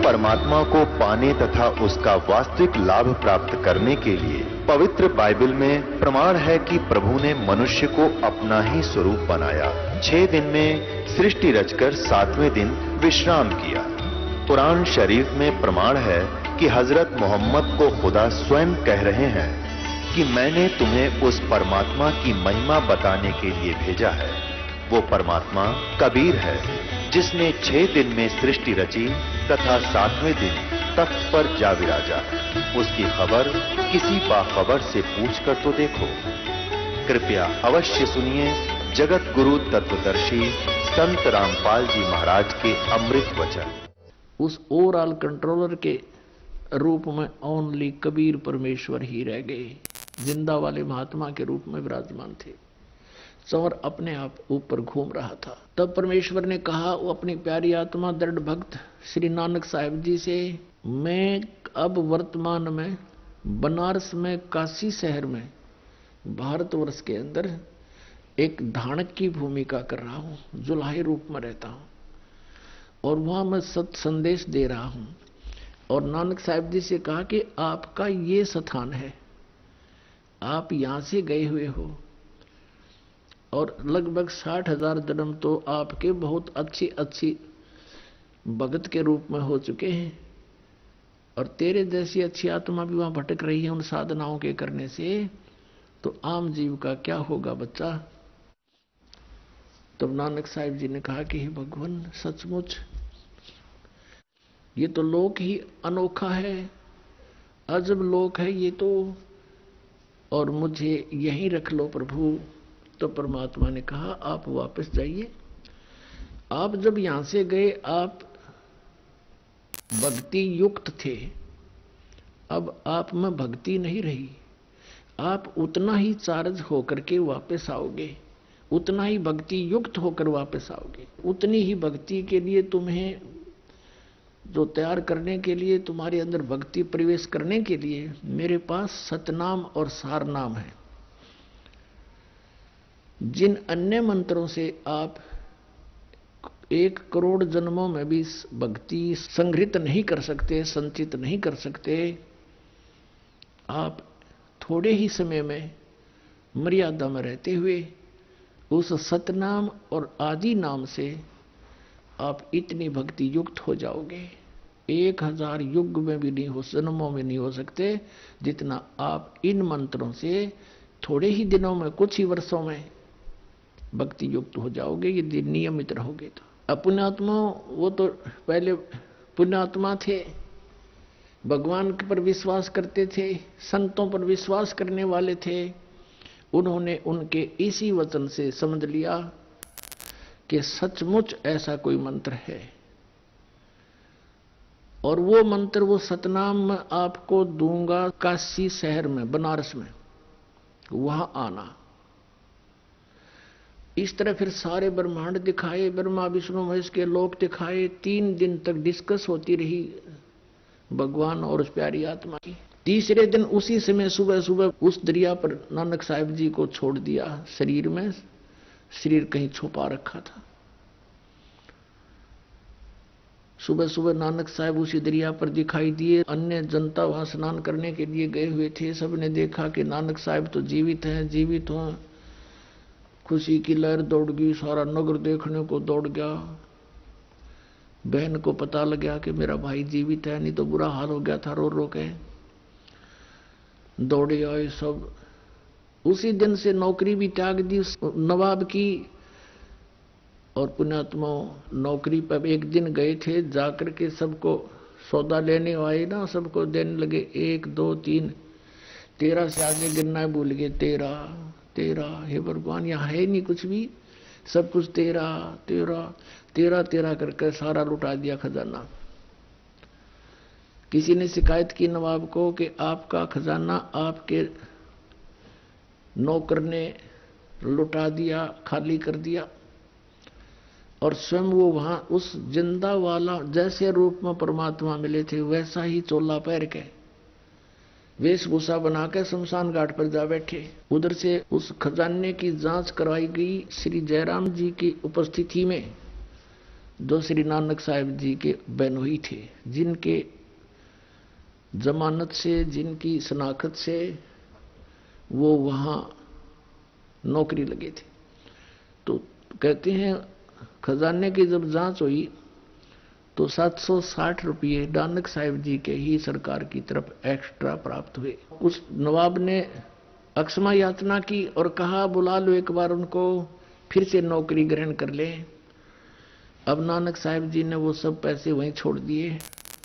परमात्मा को पाने तथा उसका वास्तविक लाभ प्राप्त करने के लिए पवित्र बाइबल में प्रमाण है कि प्रभु ने मनुष्य को अपना ही स्वरूप बनाया। 6 दिन में सृष्टि रचकर 7वें दिन विश्राम किया। कुरान शरीफ में प्रमाण है कि हजरत मोहम्मद को खुदा स्वयं कह रहे हैं कि मैंने तुम्हें उस परमात्मा की महिमा बताने के लिए भेजा है। वो परमात्मा कबीर है जिसने 6 दिन में सृष्टि रची तथा 7वें दिन तख्त पर जा विराजा। उसकी खबर किसी बाखबर से पूछ कर तो देखो। कृपया अवश्य सुनिए जगत गुरु तत्वदर्शी संत रामपाल जी महाराज के अमृत वचन। उस ओवरऑल कंट्रोलर के रूप में ओनली कबीर परमेश्वर ही रह गए, जिंदा वाले महात्मा के रूप में विराजमान थे। चंवर अपने आप ऊपर घूम रहा था। तब परमेश्वर ने कहा, वो अपनी प्यारी आत्मा दृढ़ भक्त श्री नानक साहिब जी से, मैं अब वर्तमान में बनारस में काशी शहर में भारतवर्ष के अंदर एक धानक की भूमिका कर रहा हूं, जुलाही रूप में रहता हूं और वहां मैं सत संदेश दे रहा हूं। और नानक साहिब जी से कहा कि आपका ये स्थान है, आप यहां से गए हुए हो और लगभग 60,000 जन्म तो आपके बहुत अच्छी भगत के रूप में हो चुके हैं और तेरे जैसी अच्छी आत्मा भी वहां भटक रही है उन साधनाओं के करने से, तो आम जीव का क्या होगा बच्चा। तब नानक साहिब जी ने कहा कि हे भगवान, सचमुच ये तो लोक ही अनोखा है, अजब लोक है ये तो, और मुझे यहीं रख लो प्रभु। तो परमात्मा ने कहा, आप वापस जाइए। आप जब यहां से गए आप भक्ति युक्त थे, अब आप में भक्ति नहीं रही। आप उतना ही चार्ज होकर के वापस आओगे, उतना ही भक्ति युक्त होकर वापस आओगे। उतनी ही भक्ति के लिए तुम्हें जो तैयार करने के लिए, तुम्हारे अंदर भक्ति प्रवेश करने के लिए मेरे पास सतनाम और सारनाम है। जिन अन्य मंत्रों से आप 1 करोड़ जन्मों में भी भक्ति संग्रहित नहीं कर सकते, संचित नहीं कर सकते, आप थोड़े ही समय में मर्यादा में रहते हुए उस सतनाम और आदि नाम से आप इतनी भक्ति युक्त हो जाओगे। 1000 युग में भी नहीं हो, जन्मों में नहीं हो सकते जितना आप इन मंत्रों से थोड़े ही दिनों में, कुछ ही वर्षों में भक्ति युक्त हो जाओगे यदि नियमित रहोगे तो। अपुण्यात्मा वो तो पहले पुण्यात्मा थे, भगवान पर विश्वास करते थे, संतों पर विश्वास करने वाले थे। उन्होंने उनके इसी वचन से समझ लिया कि सचमुच ऐसा कोई मंत्र है, और वो मंत्र, वो सतनाम मैं आपको दूंगा काशी शहर में, बनारस में, वहां आना। इस तरह फिर सारे ब्रह्मांड दिखाए, ब्रह्मा विष्णु महेश के लोक दिखाए। 3 दिन तक डिस्कस होती रही भगवान और उस प्यारी आत्मा की। तीसरे दिन उसी समय सुबह सुबह उस दरिया पर नानक साहिब जी को छोड़ दिया। शरीर में, शरीर कहीं छुपा रखा था। सुबह सुबह नानक साहब उसी दरिया पर दिखाई दिए। अन्य जनता वहां स्नान करने के लिए गए हुए थे। सबने देखा कि नानक साहब तो जीवित हैं, जीवित हों। खुशी की लहर दौड़ गई, सारा नगर देखने को दौड़ गया। बहन को पता लग गया कि मेरा भाई जीवित है, नहीं तो बुरा हाल हो गया था, रो रो के दौड़े आए सब। उसी दिन से नौकरी भी त्याग दी नवाब की, और पुण्यात्मा नौकरी पर एक दिन गए थे, जाकर के सबको सौदा लेने आए ना, सबको देने लगे 1 2 3, 13 से आगे गिनना भूल गए। 13 हे भगवान, यहाँ है नहीं कुछ भी, सब कुछ 13 करके सारा लुटा दिया खजाना। किसी ने शिकायत की नवाब को कि आपका खजाना आपके नौकर ने लुटा दिया, खाली कर दिया। और स्वयं वो वहां उस जिंदा वाला जैसे रूप में परमात्मा मिले थे वैसा ही चोला पहन के, वेशभूषा बनाकर शमशान घाट पर जा बैठे। उधर से उस खजाने की जांच करवाई गई श्री जयराम जी की उपस्थिति में। जो श्री नानक साहिब जी के बहनोई थे, जिनके जमानत से, जिनकी शनाख्त से वो वहां नौकरी लगे थे। तो कहते हैं खजाने की जब जांच हुई तो 760 रुपये नानक साहिब जी के ही सरकार की तरफ एक्स्ट्रा प्राप्त हुए। उस नवाब ने अक्षमा याचना की और कहा बुला लो एक बार उनको, फिर से नौकरी ग्रहण कर ले। अब नानक साहिब जी ने वो सब पैसे वहीं छोड़ दिए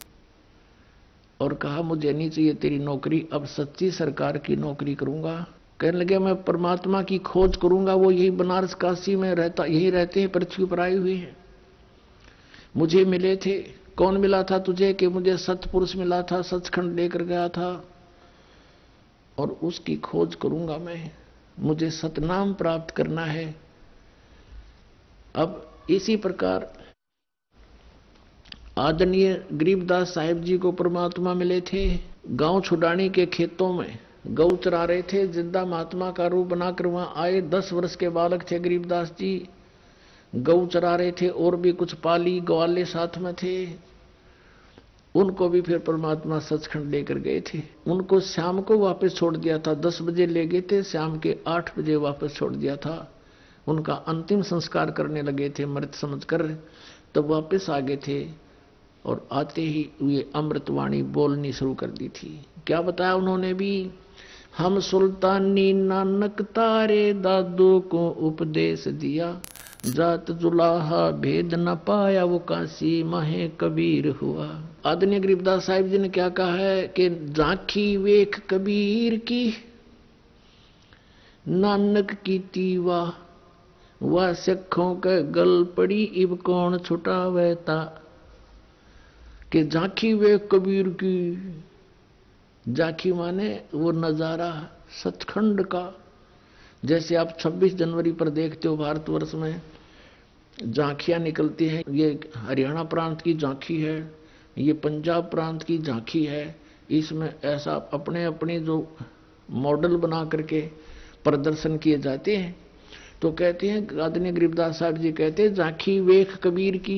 और कहा मुझे नहीं चाहिए तेरी नौकरी, अब सच्ची सरकार की नौकरी करूंगा। कहने लगे मैं परमात्मा की खोज करूंगा, वो यही बनारस काशी में रहता, यही रहते हैं, पृथ्वी पर आए हुए हैं, मुझे मिले थे। कौन मिला था तुझे? कि मुझे सतपुरुष मिला था, सचखंड लेकर गया था और उसकी खोज करूंगा मैं, मुझे सतनाम प्राप्त करना है। अब इसी प्रकार आदरणीय गरीबदास साहिब जी को परमात्मा मिले थे। गांव छुडानी के खेतों में गौ चरा रहे थे, जिंदा महात्मा का रूप बनाकर वहां आए। 10 वर्ष के बालक थे गरीबदास जी, गौ चरा रहे थे और भी कुछ पाली ग्वाले साथ में थे। उनको भी फिर परमात्मा सचखंड लेकर गए थे। उनको शाम को वापस छोड़ दिया था, 10 बजे ले गए थे, शाम के 8 बजे वापस छोड़ दिया था। उनका अंतिम संस्कार करने लगे थे मृत समझकर, तब वापस आ गए थे और आते ही ये अमृतवाणी बोलनी शुरू कर दी थी। क्या बताया उन्होंने भी? हम सुल्तानी नानक तारे दादू को उपदेश दिया, जात जुलाहा भेद न पाया वो काशी माहे कबीर हुआ। आदरणीय गरीबदास साहिब जी ने क्या कहा है कि झांकी वेख कबीर की, नानक की तीवा वह सिखों के गल पड़ी, इब कौन छुटावेता। कि झांकी वेख कबीर की, झांकी माने वो नजारा सचखंड का। जैसे आप 26 जनवरी पर देखते हो भारतवर्ष में झांकियां निकलती हैं, ये हरियाणा प्रांत की झांकी है, ये पंजाब प्रांत की झांकी है। इसमें ऐसा अपने अपने जो मॉडल बना करके प्रदर्शन किए जाते हैं। तो कहते हैं आदरणीय गरीबदास साहब जी कहते हैं झांकी वेख कबीर की,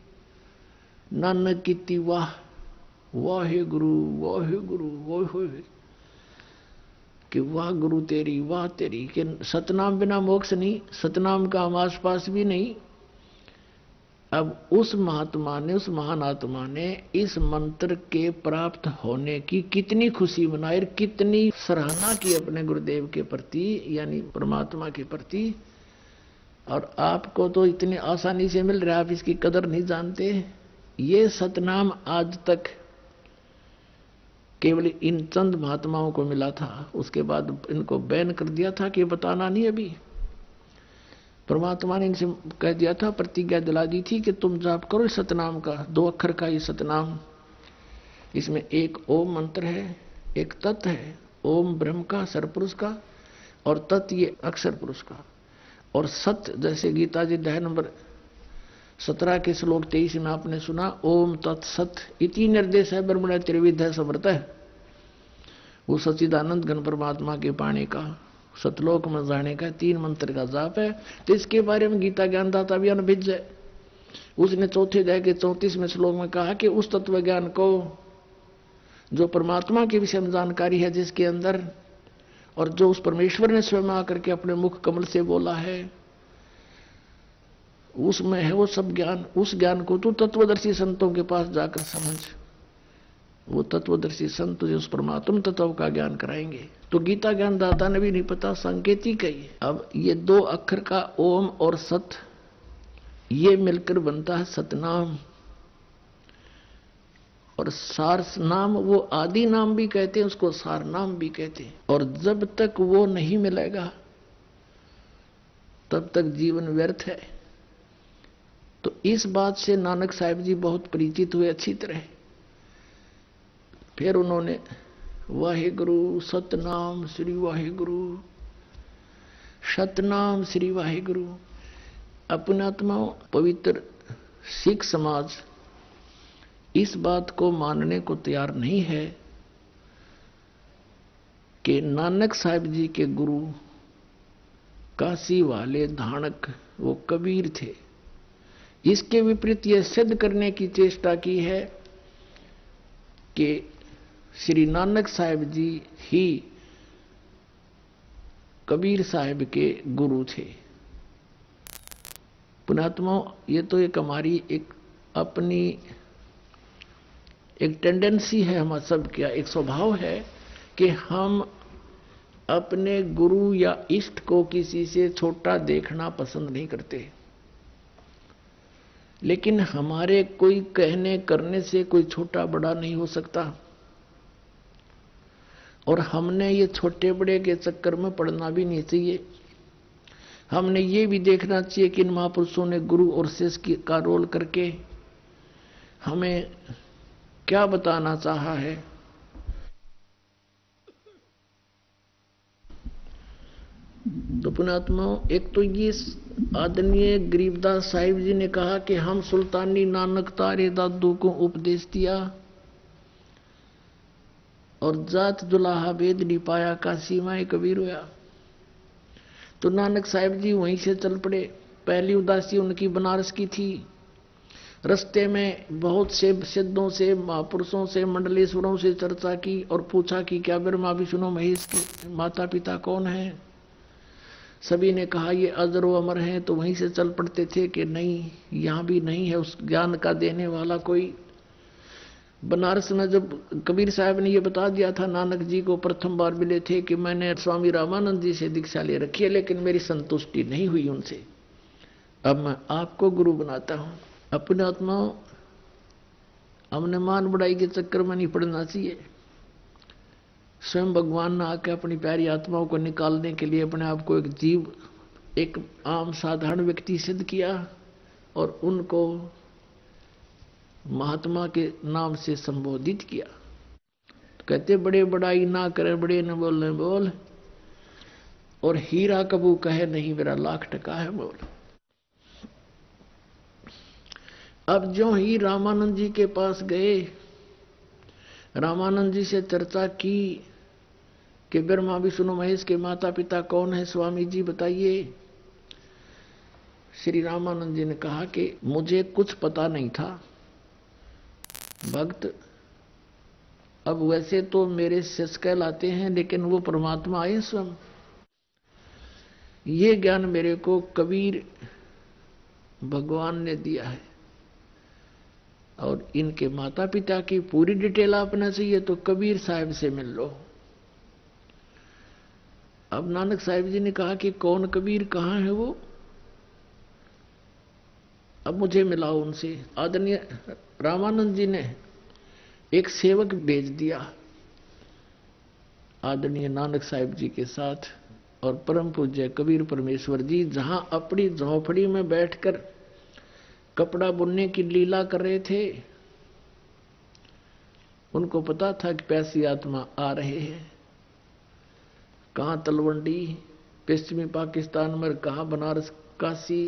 नानक की वाह वाहे गुरु वाहे गुरु वाहे, कि वाह गुरु तेरी वाह तेरी, कि सतनाम बिना मोक्ष नहीं, सतनाम का हम आस पास भी नहीं। अब उस महात्मा ने, उस महान आत्मा ने इस मंत्र के प्राप्त होने की कितनी खुशी मनाई, कितनी सराहना की अपने गुरुदेव के प्रति, यानी परमात्मा के प्रति। और आपको तो इतनी आसानी से मिल रहा है, आप इसकी कदर नहीं जानते। ये सतनाम आज तक केवल इन चंद महात्माओं को मिला था, उसके बाद इनको बैन कर दिया था कि बताना नहीं। अभी परमात्मा ने इनसे कह दिया था, प्रतिज्ञा दिला दी थी कि तुम जाप करो इस सतनाम का, 2 अक्षर का ये सतनाम। इसमें एक ओम मंत्र है, एक तत् है, ओम ब्रह्म का सरपुरुष का और तत् ये अक्षर पुरुष का, और सत जैसे गीता जी अध्याय नंबर 17 के श्लोक 23 में आपने सुना, ओम तत्सत इति निर्देश है ब्रह्मण त्रिविध समर्थ है। वो सच्चिदानंद घन परमात्मा के पाने का, सतलोक में जाने का 3 मंत्र का जाप है। तो इसके बारे में गीता ज्ञानदाता भी अनभिज्ञ है। उसने चौथे अध्याय के 34वें श्लोक में कहा कि उस तत्व ज्ञान को जो परमात्मा के विषय में जानकारी है जिसके अंदर, और जो उस परमेश्वर ने स्वयं आकर के अपने मुख कमल से बोला है, उसमें है वो सब ज्ञान। उस ज्ञान को तू तत्वदर्शी संतों के पास जाकर समझ। वो तत्वदर्शी संत तुझे उस परमात्म तत्व का ज्ञान कराएंगे। तो गीता ज्ञानदाता ने भी नहीं पता, संकेतिक है ये। अब ये 2 अक्षर का ओम और सत, ये मिलकर बनता है सतनाम। और सार नाम, वो आदि नाम भी कहते हैं उसको, सार नाम भी कहते हैं। और जब तक वो नहीं मिलेगा तब तक जीवन व्यर्थ है। तो इस बात से नानक साहिब जी बहुत परिचित हुए अच्छी तरह। फिर उन्होंने वाहेगुरु सतनाम श्री वाहेगुरु, सतनाम श्री वाहेगुरु। अपने आत्माओं, पवित्र सिख समाज इस बात को मानने को तैयार नहीं है कि नानक साहिब जी के गुरु काशी वाले धानक वो कबीर थे। इसके विपरीत यह सिद्ध करने की चेष्टा की है कि श्री नानक साहिब जी ही कबीर साहिब के गुरु थे। पुण्यात्माओं, ये तो एक हमारी एक अपनी एक टेंडेंसी है, हमारा सब क्या एक स्वभाव है कि हम अपने गुरु या इष्ट को किसी से छोटा देखना पसंद नहीं करते। लेकिन हमारे कोई कहने करने से कोई छोटा बड़ा नहीं हो सकता, और हमने ये छोटे बड़े के चक्कर में पड़ना भी नहीं चाहिए। हमने ये भी देखना चाहिए कि इन महापुरुषों ने गुरु और शिष्य का रोल करके हमें क्या बताना चाहा है। तो पुण्यात्माओं, एक तो ये आदरणीय गरीबदास साहिब जी ने कहा कि हम सुल्तानी नानक तारे दादू को उपदेश दिया, और जात दुलाहा वेद नहीं पाया, काशी माए कबीर होया। तो नानक साहिब जी वहीं से चल पड़े। पहली उदासी उनकी बनारस की थी। रस्ते में बहुत से सिद्धों से, महापुरुषों से, मंडलेश्वरों से चर्चा की और पूछा कि क्या ब्रह्मा विष्णु महेश के माता पिता कौन हैं। सभी ने कहा ये अजर व अमर हैं। तो वहीं से चल पड़ते थे कि नहीं, यहाँ भी नहीं है उस ज्ञान का देने वाला कोई। बनारस में जब कबीर साहब ने ये बता दिया था, नानक जी को प्रथम बार मिले थे कि मैंने स्वामी रामानंद जी से दीक्षा ले रखी है, लेकिन मेरी संतुष्टि नहीं हुई उनसे, अब मैं आपको गुरु बनाता हूं। अपने आत्माओं, हमने मान बढ़ाई के चक्कर में नहीं पड़ना चाहिए। स्वयं भगवान ने आके अपनी प्यारी आत्माओं को निकालने के लिए अपने आप को एक जीव, एक आम साधारण व्यक्ति सिद्ध किया और उनको महात्मा के नाम से संबोधित किया। तो कहते बड़े बड़ाई ना करे, बड़े न बोलने बोल, और हीरा कबू कहे नहीं मेरा लाख टका है बोल। अब जो ही रामानंद जी के पास गए, रामानंद जी से चर्चा की कि ब्रह्मा विष्णु महेश के माता पिता कौन है, स्वामी जी बताइए। श्री रामानंद जी ने कहा कि मुझे कुछ पता नहीं था भक्त, अब वैसे तो मेरे शिष्य कहलाते हैं, लेकिन वो परमात्मा आए स्वयं। ये ज्ञान मेरे को कबीर भगवान ने दिया है, और इनके माता पिता की पूरी डिटेल आपने चाहिए तो कबीर साहब से मिल लो। अब नानक साहिब जी ने कहा कि कौन कबीर, कहाँ है वो, अब मुझे मिलाओ उनसे। आदरणीय रामानंद जी ने एक सेवक भेज दिया आदरणीय नानक साहिब जी के साथ, और परम पूज्य कबीर परमेश्वर जी जहां अपनी झोंपड़ी में बैठकर कपड़ा बुनने की लीला कर रहे थे, उनको पता था कि प्यासी आत्मा आ रहे हैं। कहां तलवंडी पश्चिमी पाकिस्तान में, कहां बनारस काशी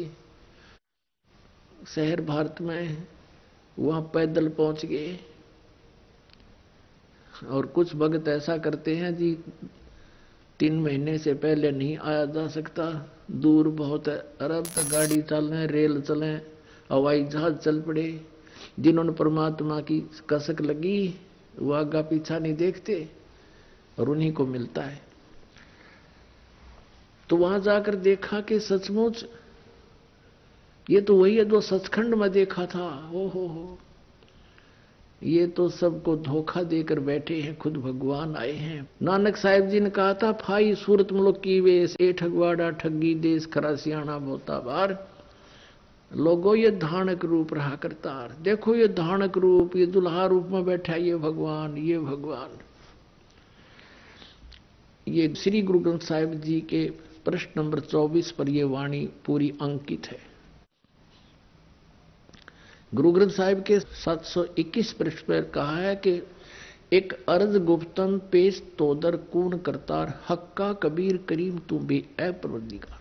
शहर भारत में, वहां पैदल पहुंच गए। और कुछ भक्त ऐसा करते हैं जी, 3 महीने से पहले नहीं आया जा सकता, दूर बहुत है, अरब तक गाड़ी चलें, रेल चलें, हवाई जहाज चल पड़े। जिन्होंने परमात्मा की कसक लगी वो आगा पीछा नहीं देखते, और उन्हीं को मिलता है। तो वहां जाकर देखा कि सचमुच ये तो वही है जो सचखंड में देखा था। हो, ये तो सबको धोखा देकर बैठे हैं, खुद भगवान आए हैं। नानक साहिब जी ने कहा था, फाई सूरत मुल्क की वेश, ए ठगवाड़ा ठगी देश, खरा सियाणा बोता बार। लोगों ये धानक रूप रहा करतार, देखो ये धानक रूप, ये दुल्हा रूप में बैठा ये भगवान, ये भगवान। ये श्री गुरु ग्रंथ साहिब जी के प्रश्न नंबर 24 पर यह वाणी पूरी अंकित है। गुरु ग्रंथ साहिब के 721 पृष्ठ पर कहा है कि एक अर्ज गुप्तन पेश तोदर कून करतार, हक्का कबीर करीम तू बे ए परवरदिगार।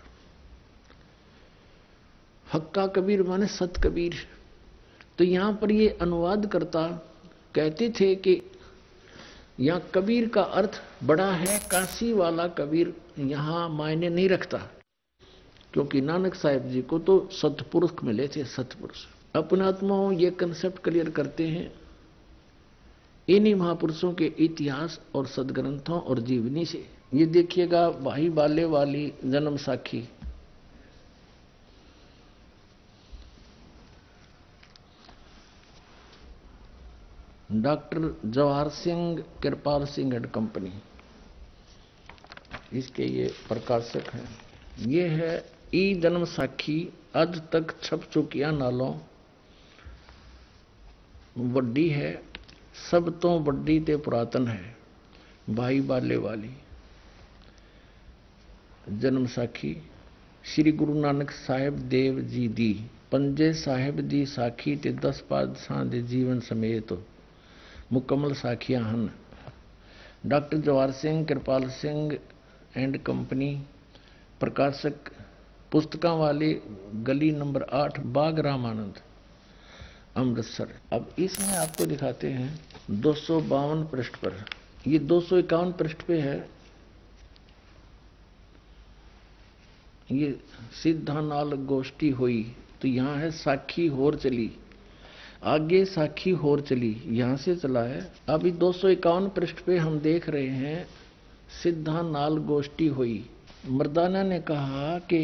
हक्का कबीर माने सत कबीर। तो यहां पर ये अनुवाद करता कहते थे कि यहां कबीर का अर्थ बड़ा है, काशी वाला कबीर यहां मायने नहीं रखता। क्योंकि नानक साहिब जी को तो सतपुरुष मिले थे, सतपुरुष। अपने आत्माओं ये कंसेप्ट क्लियर करते हैं इन्हीं महापुरुषों के इतिहास और सदग्रंथों और जीवनी से। ये देखिएगा, भाई बाले वाली जन्म साखी, doctor Jawahar Singh Kirpal Singh and company, इसके ये प्रकाशक हैं। ये है ई जन्म साखी, अज तक छप चुकिया नालों वड्डी है, सब तो वड्डी ते पुरातन है, भाई बाले वाली जन्म साखी। श्री गुरु नानक साहिब देव जी दी पंजे साहिब दी साखी ते 10 पातशाह दे जीवन समेत मुकम्मल साखियां हन। Doctor Jawahar Singh Kirpal Singh and company, प्रकाशक पुस्तकां वाली गली नंबर 8, बाग रामानंद, अमृतसर। अब इसमें आपको दिखाते हैं 252 पृष्ठ पर, ये 251 पृष्ठ पे है। ये सीधा नाल गोष्ठी हुई, तो यहाँ है साखी होर चली, आगे साखी होर चली, यहां से चला है। अभी 251 पृष्ठ पे हम देख रहे हैं सिद्धा नाल गोष्ठी हुई। मर्दाना ने कहा कि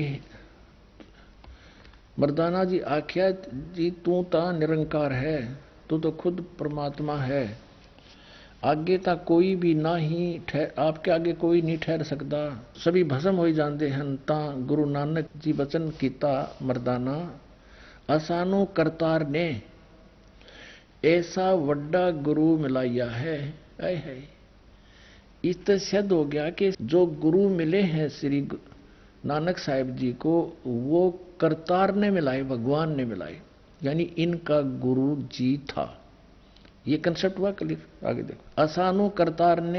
मर्दाना जी आख्या जी तू ता निरंकार है, तू तो खुद परमात्मा है, आगे ता कोई भी ना ही आपके आगे कोई नहीं ठहर सकता, सभी भस्म हो जाते हैं। ता गुरु नानक जी वचन कीता मर्दाना, असानू करतार ने ऐसा वड्डा गुरु मिलाया है। है इस तरह सिद्ध हो गया कि जो गुरु मिले हैं श्री नानक साहिब जी को, वो करतार ने मिलाए, भगवान ने मिलाए, यानी इनका गुरु जी था। ये कंसेप्ट हुआ क्लियर। आगे देखो, असानू करतार ने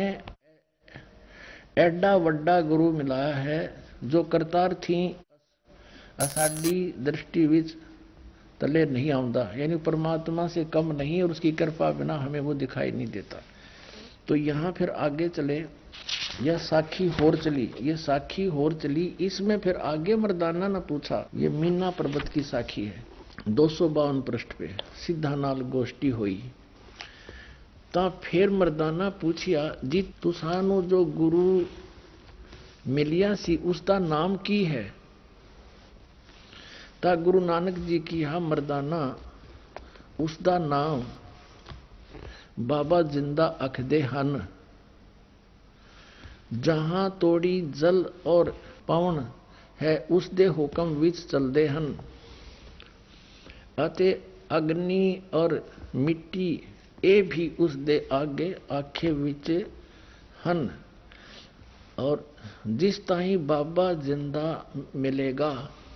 एडा वड्डा गुरु मिलाया है, जो करतार थी असाडी दृष्टि विच तले नहीं आउंदा, यानी परमात्मा से कम नहीं और उसकी कृपा बिना हमें वो दिखाई नहीं देता। तो यहाँ फिर आगे चले, यह साखी होर चली, ये साखी होर चली। इसमें फिर आगे मर्दाना ने पूछा, ये मीना पर्वत की साखी है 252 पृष्ठ पे, सीधा नाल गोष्ठी हुई। ता फिर मर्दाना पूछिया जी तुसानू जो गुरु मिलिया सी उसका नाम की है। ता गुरु नानक जी की हा मर्दाना उसका नाम बाबा जिंदा अखदे हन, जहां तोड़ी जल और पवन है उस दे हुक्म विच चलदे हन, अते अग्नि और मिट्टी ए भी उस दे आगे आखे विच हन, और जिस ताही बाबा जिंदा मिलेगा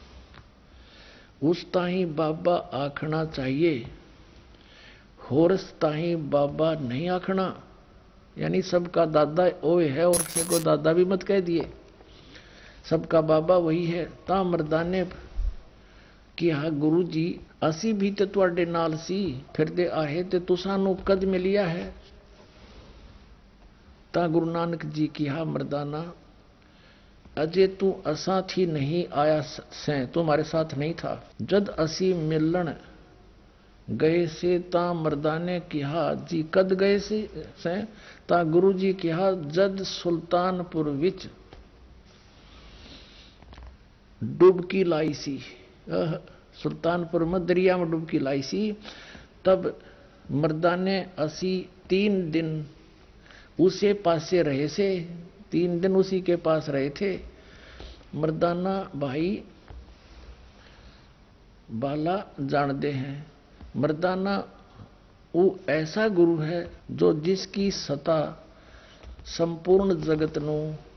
उस ताही बाबा आखना चाहिए, होरस ताही बाबा नहीं आखना, यानी सबका दादा ओए है और किसी को दादा भी मत कह दिए, सबका बाबा वही है। ता मर्दाने कि हाँ गुरु जी असी भी ते तुहाडे नाल सी फिरदे आहे ते तुसानू कद मिलिया है। ता गुरु नानक जी की हा मर्दाना अजे तू असा थी नहीं आया से, तुम्हारे साथ नहीं था, जद असी मिलन गए से। ता मर्दाने कहा जी कद गए से? ता गुरु जी कहा जद सुल्तानपुर विच डुबकी लाई सी, सुल्तानपुर में दरिया में डुबकी लाई सी, तब मर्दाने असी 3 दिन उसे पासे रहे से, 3 दिन उसी के पास रहे थे। मर्दाना भाई बाला जानते हैं, मर्दाना वो ऐसा गुरु है जो जिसकी सता संपूर्ण जगत नू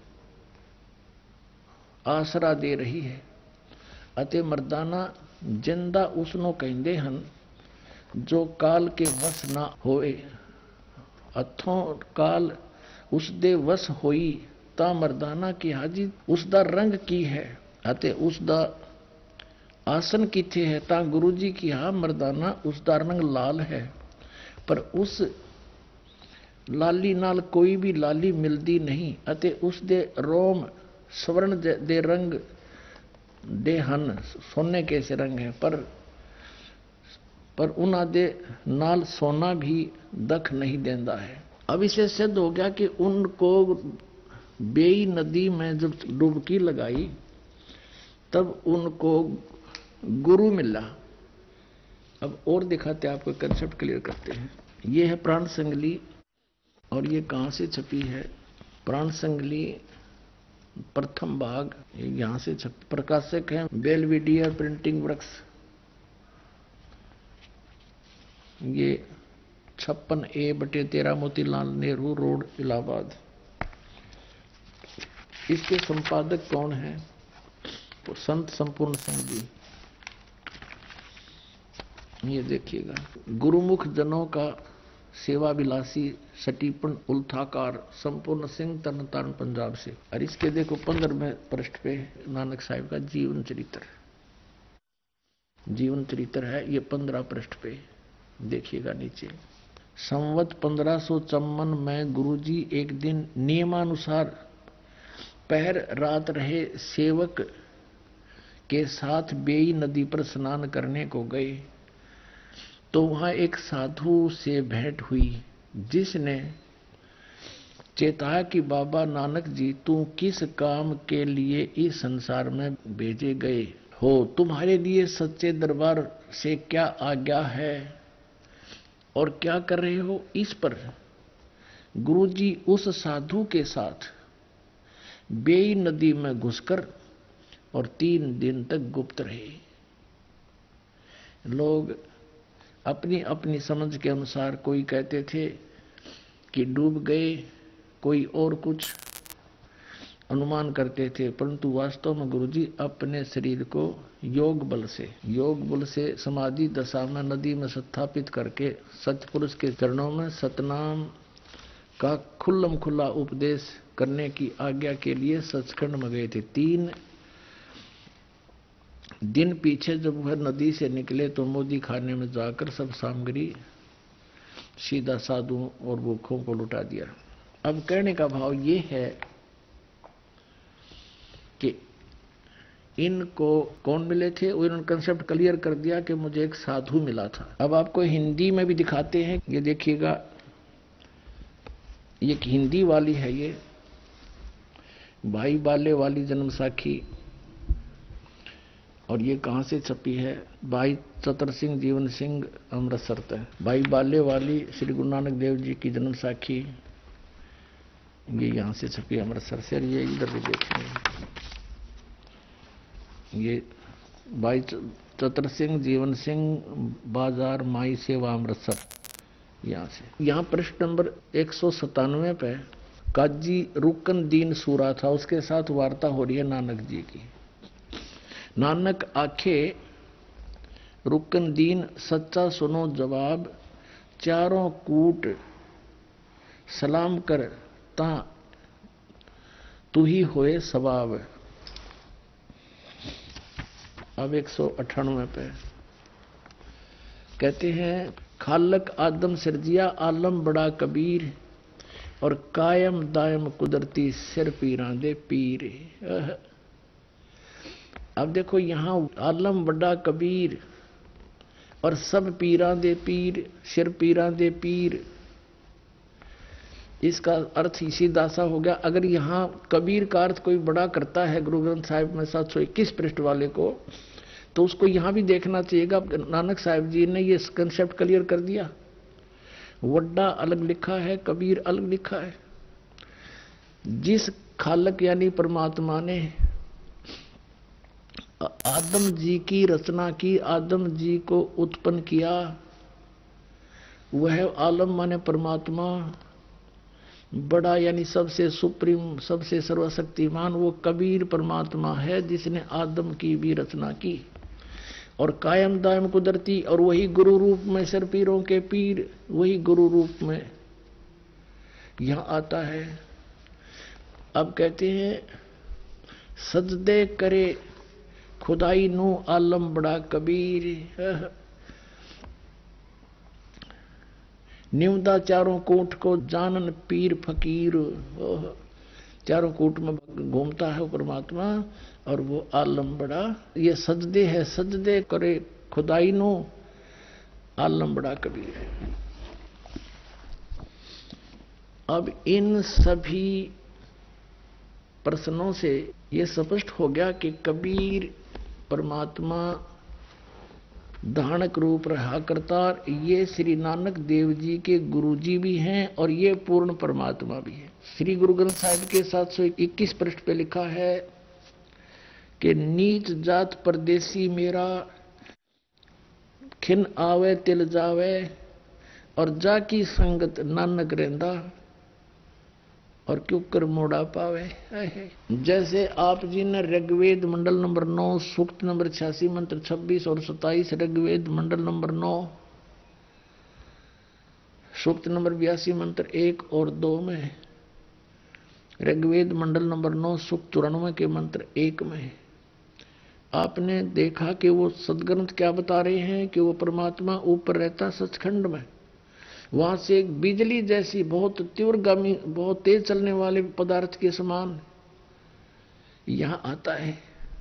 आसरा दे रही है, अते मर्दाना जिंदा उसनों कहते हैं जो काल के वश ना होए, अथों काल उस दे वश होई। ता मर्दाना की हाजी उसदा रंग की है अते उसदा आसन किथे है। ता गुरु जी की हा मर्दाना उसदा रंग लाल है, पर उस लाली नाल कोई भी लाली मिलती नहीं, अते उस दे रोम स्वर्ण दे रंग देहन सोने कैसे रंग है, पर उना दे नाल सोना भी दख नहीं देंदा है। अब इसे सिद्ध हो गया कि उनको बेई नदी में जब डुबकी लगाई तब उनको गुरु मिला। अब और दिखाते आपको, कंसेप्ट क्लियर करते हैं। ये है प्राण संगली, और ये कहां से छपी है? प्राण संगली प्रथम भाग यहां से छप, प्रकाशक है बेलविडियर प्रिंटिंग वर्क्स। ये 56A/13 मोतीलाल नेहरू रोड इलाहाबाद। इसके संपादक कौन है? संत संपूर्ण सिंह जी। ये देखिएगा, गुरुमुख जनों का सेवा विलासी सटीपन उल्थाकार संपूर्ण सिंह तरनतारण पंजाब से। और इसके देखो 15वें पृष्ठ पे नानक साहिब का जीवन चरित्र है। ये 15 पृष्ठ पे देखिएगा नीचे। संवत 1554 में गुरुजी एक दिन नियमानुसार पहर रात रहे सेवक के साथ बेई नदी पर स्नान करने को गए, तो वहां एक साधु से भेंट हुई, जिसने चेताया कि बाबा नानक जी, तू किस काम के लिए इस संसार में भेजे गए हो? तुम्हारे लिए सच्चे दरबार से क्या आज्ञा है और क्या कर रहे हो? इस पर गुरुजी उस साधु के साथ बेई नदी में घुसकर और 3 दिन तक गुप्त रहे। लोग अपनी अपनी समझ के अनुसार कोई कहते थे कि डूब गए, कोई और कुछ अनुमान करते थे, परंतु वास्तव में गुरुजी अपने शरीर को योग बल से समाधि दशा में नदी में स्थापित करके सतपुरुष के चरणों में सतनाम का खुल्लम खुल्ला उपदेश करने की आज्ञा के लिए सचखंड में गए थे। 3 दिन पीछे जब वह नदी से निकले तो मोदी खाने में जाकर सब सामग्री सीधा साधुओं और भूखों को लुटा दिया। अब कहने का भाव ये है कि इनको कौन मिले थे, उन्होंने कंसेप्ट क्लियर कर दिया कि मुझे एक साधु मिला था। अब आपको हिंदी में भी दिखाते हैं, ये देखिएगा, ये हिंदी वाली है, ये भाई बाले वाली जन्म साखी। और ये कहां से छपी है? भाई चतर सिंह जीवन सिंह अमृतसर तक। भाई बाले वाली श्री गुरु नानक देव जी की जन्म साखी, ये यहां से छपी अमृतसर से। ये इधर भी देखेंगे, ये भाई चतर सिंह जीवन सिंह बाजार माई सेवा अमृतसर, यहां से। यहां पृष्ठ नंबर 197 पे काजी रुकन दीन सूरा था, उसके साथ वार्ता हो रही है नानक जी की। नानक आखे रुकन दीन सच्चा सुनो जवाब, चारों कूट सलाम कर ता तू ही होए सवाब। अब 198 पे कहते हैं, खालक आदम सिरजिया आलम बड़ा कबीर, और कायम दायम कुदरती सिर पीरां दे पीर। अब देखो यहां आलम बड़ा कबीर और सब पीरां दे पीर, सिर पीरां दे पीर, इसका अर्थ इसी दासा हो गया। अगर यहां कबीर का अर्थ कोई बड़ा करता है गुरु ग्रंथ साहिब में 721 पृष्ठ वाले को, तो उसको यहां भी देखना चाहिएगा। नानक साहिब जी ने ये कंसेप्ट क्लियर कर दिया। वड्डा अलग लिखा है, कबीर अलग लिखा है। जिस खालक यानी परमात्मा ने आदम जी की रचना की, आदम जी को उत्पन्न किया, वह आलम माने परमात्मा, बड़ा यानी सबसे सुप्रीम, सबसे सर्वशक्तिमान, वो कबीर परमात्मा है जिसने आदम की भी रचना की। और कायम दायम कुदरती, और वही गुरु रूप में सिर पीरों के पीर, वही गुरु रूप में यहां आता है। अब कहते हैं, सजदे करे खुदाई नु आलम बड़ा कबीर, निवदा चारों कोट को जानन पीर फकीर। चारों कूट में घूमता है वो परमात्मा, और वो आलम बड़ा ये सजदे है, सजदे करे खुदाई नो, आलम बड़ा कबीर है। अब इन सभी प्रश्नों से ये स्पष्ट हो गया कि कबीर परमात्मा धानक रूप रहा करतार, ये श्री नानक देव जी के गुरु जी भी हैं और ये पूर्ण परमात्मा भी है। श्री गुरु ग्रंथ साहिब के 721 पृष्ठ पे लिखा है कि नीच जात परदेसी मेरा, खिन आवे तिल जावे, और जाकी संगत नानक रेंदा, और क्यों कर मोड़ा पावे। जैसे आप जी ने ऋग्वेद मंडल नंबर 9 सूक्त नंबर 86 मंत्र 26 और 27, ऋग्वेद मंडल नंबर 9 सूक्त नंबर 82 मंत्र 1 और 2 में, ऋग्वेद मंडल नंबर 9 सूक्त 94 के मंत्र 1 में आपने देखा कि वो सदग्रंथ क्या बता रहे हैं कि वो परमात्मा ऊपर रहता सचखंड में, वहां से एक बिजली जैसी बहुत तीव्रगामी, बहुत तेज चलने वाले पदार्थ के समान यहां आता है,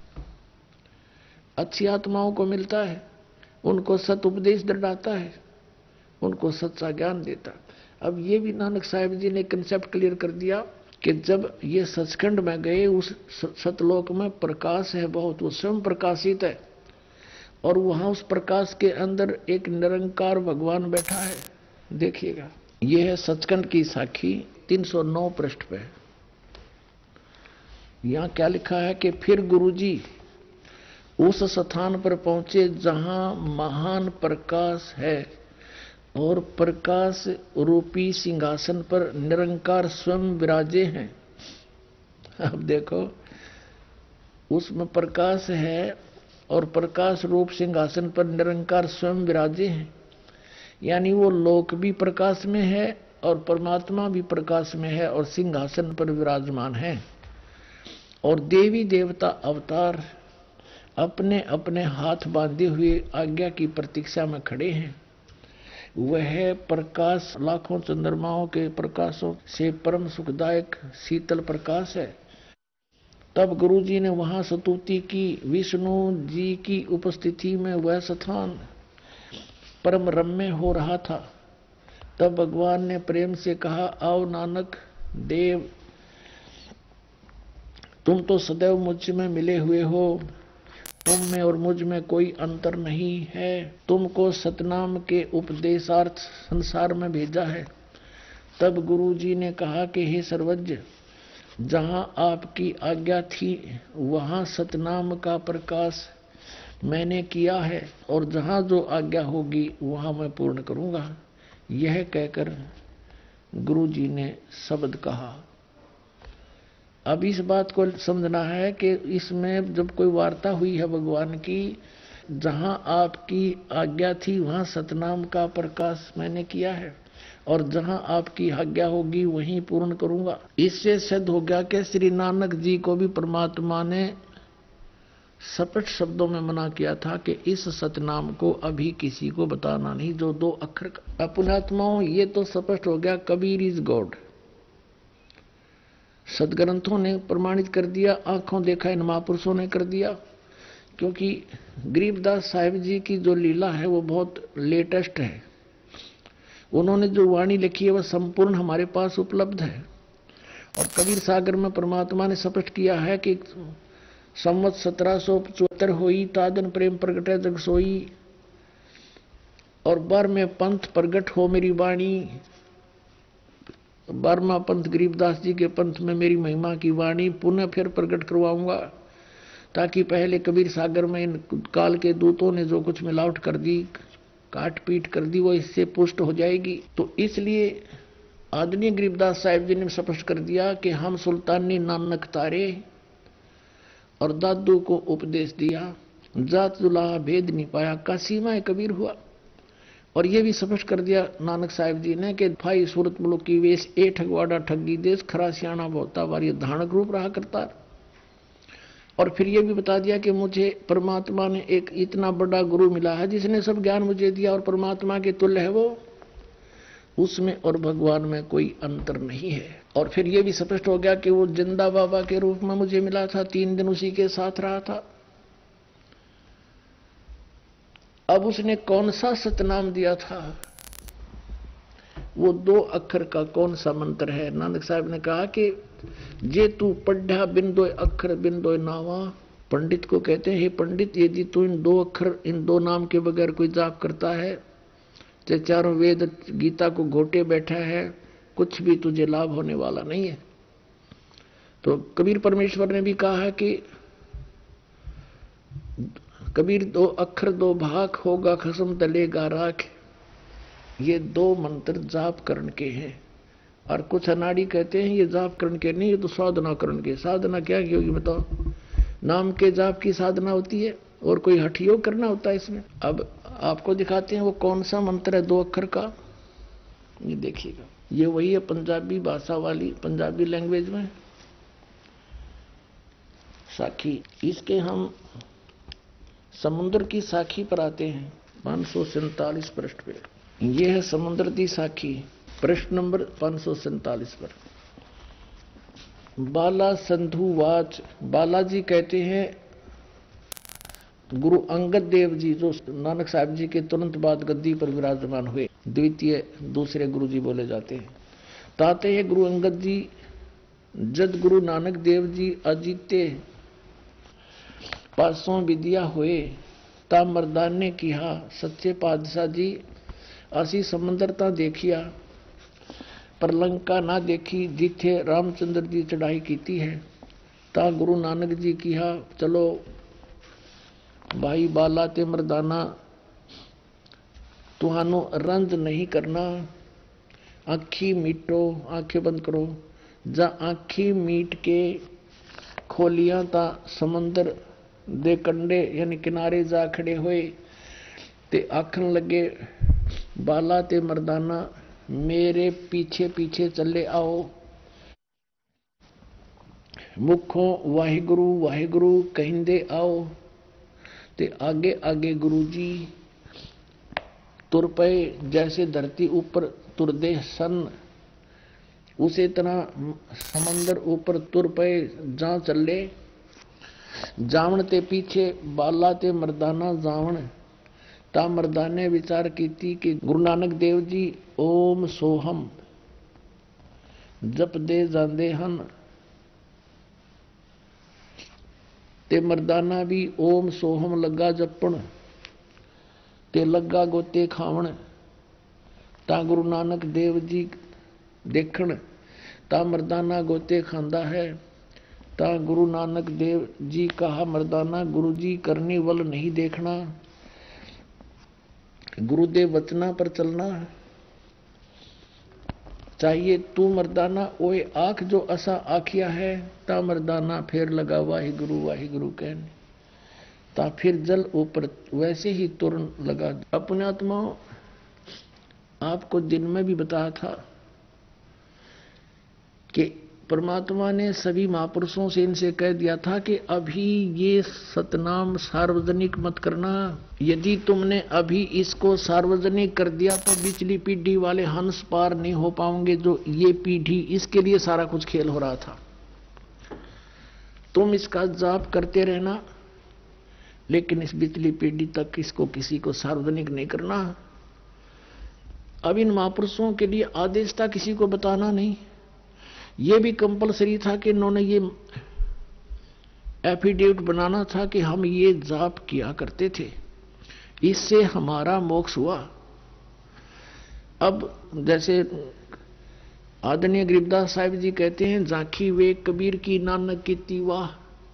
अच्छी आत्माओं को मिलता है, उनको सत उपदेश दृढ़ाता है, उनको सच्चा ज्ञान देता। अब ये भी नानक साहिब जी ने कंसेप्ट क्लियर कर दिया कि जब ये सचखंड में गए, उस सतलोक में प्रकाश है बहुत, वो स्वयं प्रकाशित है, और वहां उस प्रकाश के अंदर एक निरंकार भगवान बैठा है। देखिएगा, ये है सचखंड की साखी 309 पृष्ठ पे। यहां क्या लिखा है कि फिर गुरुजी उस स्थान पर पहुंचे जहां महान प्रकाश है और प्रकाश रूपी सिंहासन पर निरंकार स्वयं विराजे हैं। अब देखो, उसमें प्रकाश है और प्रकाश रूप सिंहासन पर निरंकार स्वयं विराजे हैं, यानी वो लोक भी प्रकाश में है और परमात्मा भी प्रकाश में है और सिंहासन पर विराजमान है। और देवी देवता अवतार अपने अपने हाथ बांधे हुए आज्ञा की प्रतीक्षा में खड़े हैं। वह प्रकाश लाखों चंद्रमाओं के प्रकाशों से परम सुखदायक शीतल प्रकाश है। तब गुरुजी ने वहां स्तुति की। विष्णु जी की उपस्थिति में वह स्थान परम रम्य हो रहा था। तब भगवान ने प्रेम से कहा, आओ नानक देव, तुम तो सदैव मुझ में मिले हुए हो, तुम में और मुझ में कोई अंतर नहीं है। तुमको सतनाम के उपदेशार्थ संसार में भेजा है। तब गुरु जी ने कहा कि हे सर्वज्ञ, जहां आपकी आज्ञा थी वहां सतनाम का प्रकाश मैंने किया है, और जहां जो आज्ञा होगी वहां मैं पूर्ण करूंगा। यह कहकर गुरु जी ने शब्द कहा। अब इस बात को समझना है कि इसमें जब कोई वार्ता हुई है भगवान की, जहां आपकी आज्ञा थी वहां सतनाम का प्रकाश मैंने किया है, और जहां आपकी आज्ञा होगी वहीं पूर्ण करूंगा। इससे सिद्ध हो गया कि श्री नानक जी को भी परमात्मा ने स्पष्ट शब्दों में मना किया था कि इस सतनाम को अभी किसी को बताना नहीं, जो 2 अक्षर का। पुण्यात्माओं, ये तो स्पष्ट हो गया, कबीर इज गॉड। सदग्रंथों ने प्रमाणित कर दिया, आंखों देखा इन महापुरुषों ने कर दिया। क्योंकि गरीबदास साहिब जी की जो लीला है वो बहुत लेटेस्ट है। उन्होंने जो वाणी लिखी है वह संपूर्ण हमारे पास उपलब्ध है। और कबीर सागर में परमात्मा ने स्पष्ट किया है कि संवत 1775 होई, तादन प्रेम प्रगटे जग सोई, और बर में पंथ प्रगट हो मेरी वाणी। 12वां पंथ गरीबदास जी के पंथ में मेरी महिमा की वाणी पुनः फिर प्रकट करवाऊंगा, ताकि पहले कबीर सागर में इन काल के दूतों ने जो कुछ मिलावट कर दी, काट पीट कर दी, वो इससे पुष्ट हो जाएगी। तो इसलिए आदरणीय गरीबदास साहिब जी ने स्पष्ट कर दिया कि हम सुल्तानी नानक तारे और दादू को उपदेश दिया, जात जुलाहा भेद नहीं पाया, काशी में कबीर हुआ। और ये भी स्पष्ट कर दिया नानक साहिब जी ने कि भाई सूरत मुल्क की वेश ए ठगवाड़ा ठगी देश, खरा सियाणा बहुता बार, ये धानक रूप रहा करता। और फिर ये भी बता दिया कि मुझे परमात्मा ने एक इतना बड़ा गुरु मिला है जिसने सब ज्ञान मुझे दिया और परमात्मा के तुल्य है वो। उसमें और भगवान में कोई अंतर नहीं है। और फिर ये भी स्पष्ट हो गया कि वो जिंदा बाबा के रूप में मुझे मिला था, 3 दिन उसी के साथ रहा था। अब उसने कौन सा सतनाम दिया था, वो 2 अक्षर का कौन सा मंत्र है? नानक साहब ने कहा कि जे तू पढ़ा बिंदो अक्षर बिंदो नावा। पंडित को कहते हैं, हे पंडित, यदि तू इन 2 अक्षर, इन 2 नाम के बगैर कोई जाप करता है, चाहे चारों वेद गीता को घोटे बैठा है, कुछ भी तुझे लाभ होने वाला नहीं है। तो कबीर परमेश्वर ने भी कहा है कि कबीर 2 अक्षर 2 भाग होगा खसम तलेगा राख। ये 2 मंत्र जाप करण के हैं। और कुछ अनाड़ी कहते हैं ये जाप करण के नहीं, ये तो साधना करण के। साधना क्या की होगी बताओ? नाम के जाप की साधना होती है और कोई हठ योग करना होता है इसमें। अब आपको दिखाते हैं वो कौन सा मंत्र है 2 अक्षर का। ये देखिएगा, ये वही है पंजाबी भाषा वाली, पंजाबी लैंग्वेज में साखी। इसके हम समुद्र की साखी पर आते हैं 547 पृष्ठ पे। यह है समुद्र की साखी, पृष्ठ नंबर 547 पर। बाला संधुवाच, बालाजी कहते हैं गुरु अंगद देव जी, जो नानक साहब जी के तुरंत बाद गद्दी पर विराजमान हुए, दूसरे गुरु जी बोले जाते हैं। ताते हैं गुरु अंगद जी, जद गुरु नानक देव जी अजीते पासों विद्या हुए, ता मर्दान ने किहा सच्चे पातशाह जी, असी समंदर ता देखिया पर लंका ना देखी, जिथे रामचंद्र जी चढ़ाई कीती है। ता गुरु नानक जी किहा, चलो भाई बाला ते मर्दाना, तुहानू रंज नहीं करना, आँखी मीटो, आंखें बंद करो। जा आँखी मीट के खोलियां ता समंदर दे कंडे यानी किनारे जा खड़े हुए, ते आखन लगे बाला ते मर्दाना, मेरे पीछे पीछे चले आओ। मुखों वाहिगुरु वाहिगुरु कहिंदे आओ, ते आगे आगे गुरु जी तुर पे, जैसे धरती ऊपर तुरदे सन, उसी तरह समंदर ऊपर तुर पे जा चले। जावण ते पीछे बाला ते मर्दाना जावण, ता मर्दाने विचार कीती कि गुरु नानक देव जी ओम सोहम जप दे जांदे हन, ते मर्दाना भी ओम सोहम लगा जपण, ते लगा गोते खावण। ता गुरु नानक देव जी देखण, ता मर्दाना गोते खांदा है। ता गुरु नानक देव जी कहा, मर्दाना गुरु जी करनी वल नहीं देखना, गुरुदेव वचना पर चलना चाहिए। तू मर्दाना ओए आंख जो असा आखिया है, ता मर्दाना फिर लगा वाहिगुरु वाहिगुरु कहने, ता फिर जल ऊपर वैसे ही तुरन लगा। अपने आत्मा आपको दिन में भी बताया था कि परमात्मा ने सभी महापुरुषों से इनसे कह दिया था कि अभी ये सतनाम सार्वजनिक मत करना। यदि तुमने अभी इसको सार्वजनिक कर दिया तो पिछली पीढ़ी वाले हंस पार नहीं हो पाओगे, जो ये पीढ़ी, इसके लिए सारा कुछ खेल हो रहा था। तुम इसका जाप करते रहना, लेकिन इस पिछली पीढ़ी तक इसको किसी को सार्वजनिक नहीं करना। अब इन महापुरुषों के लिए आदेश था किसी को बताना नहीं। ये भी कंपलसरी था कि इन्होंने ये एफिडेविट बनाना था कि हम ये जाप किया करते थे, इससे हमारा मोक्ष हुआ। अब जैसे आदरणीय गरीबदास साहिब जी कहते हैं, झांकी वे कबीर की नानक की तीवा,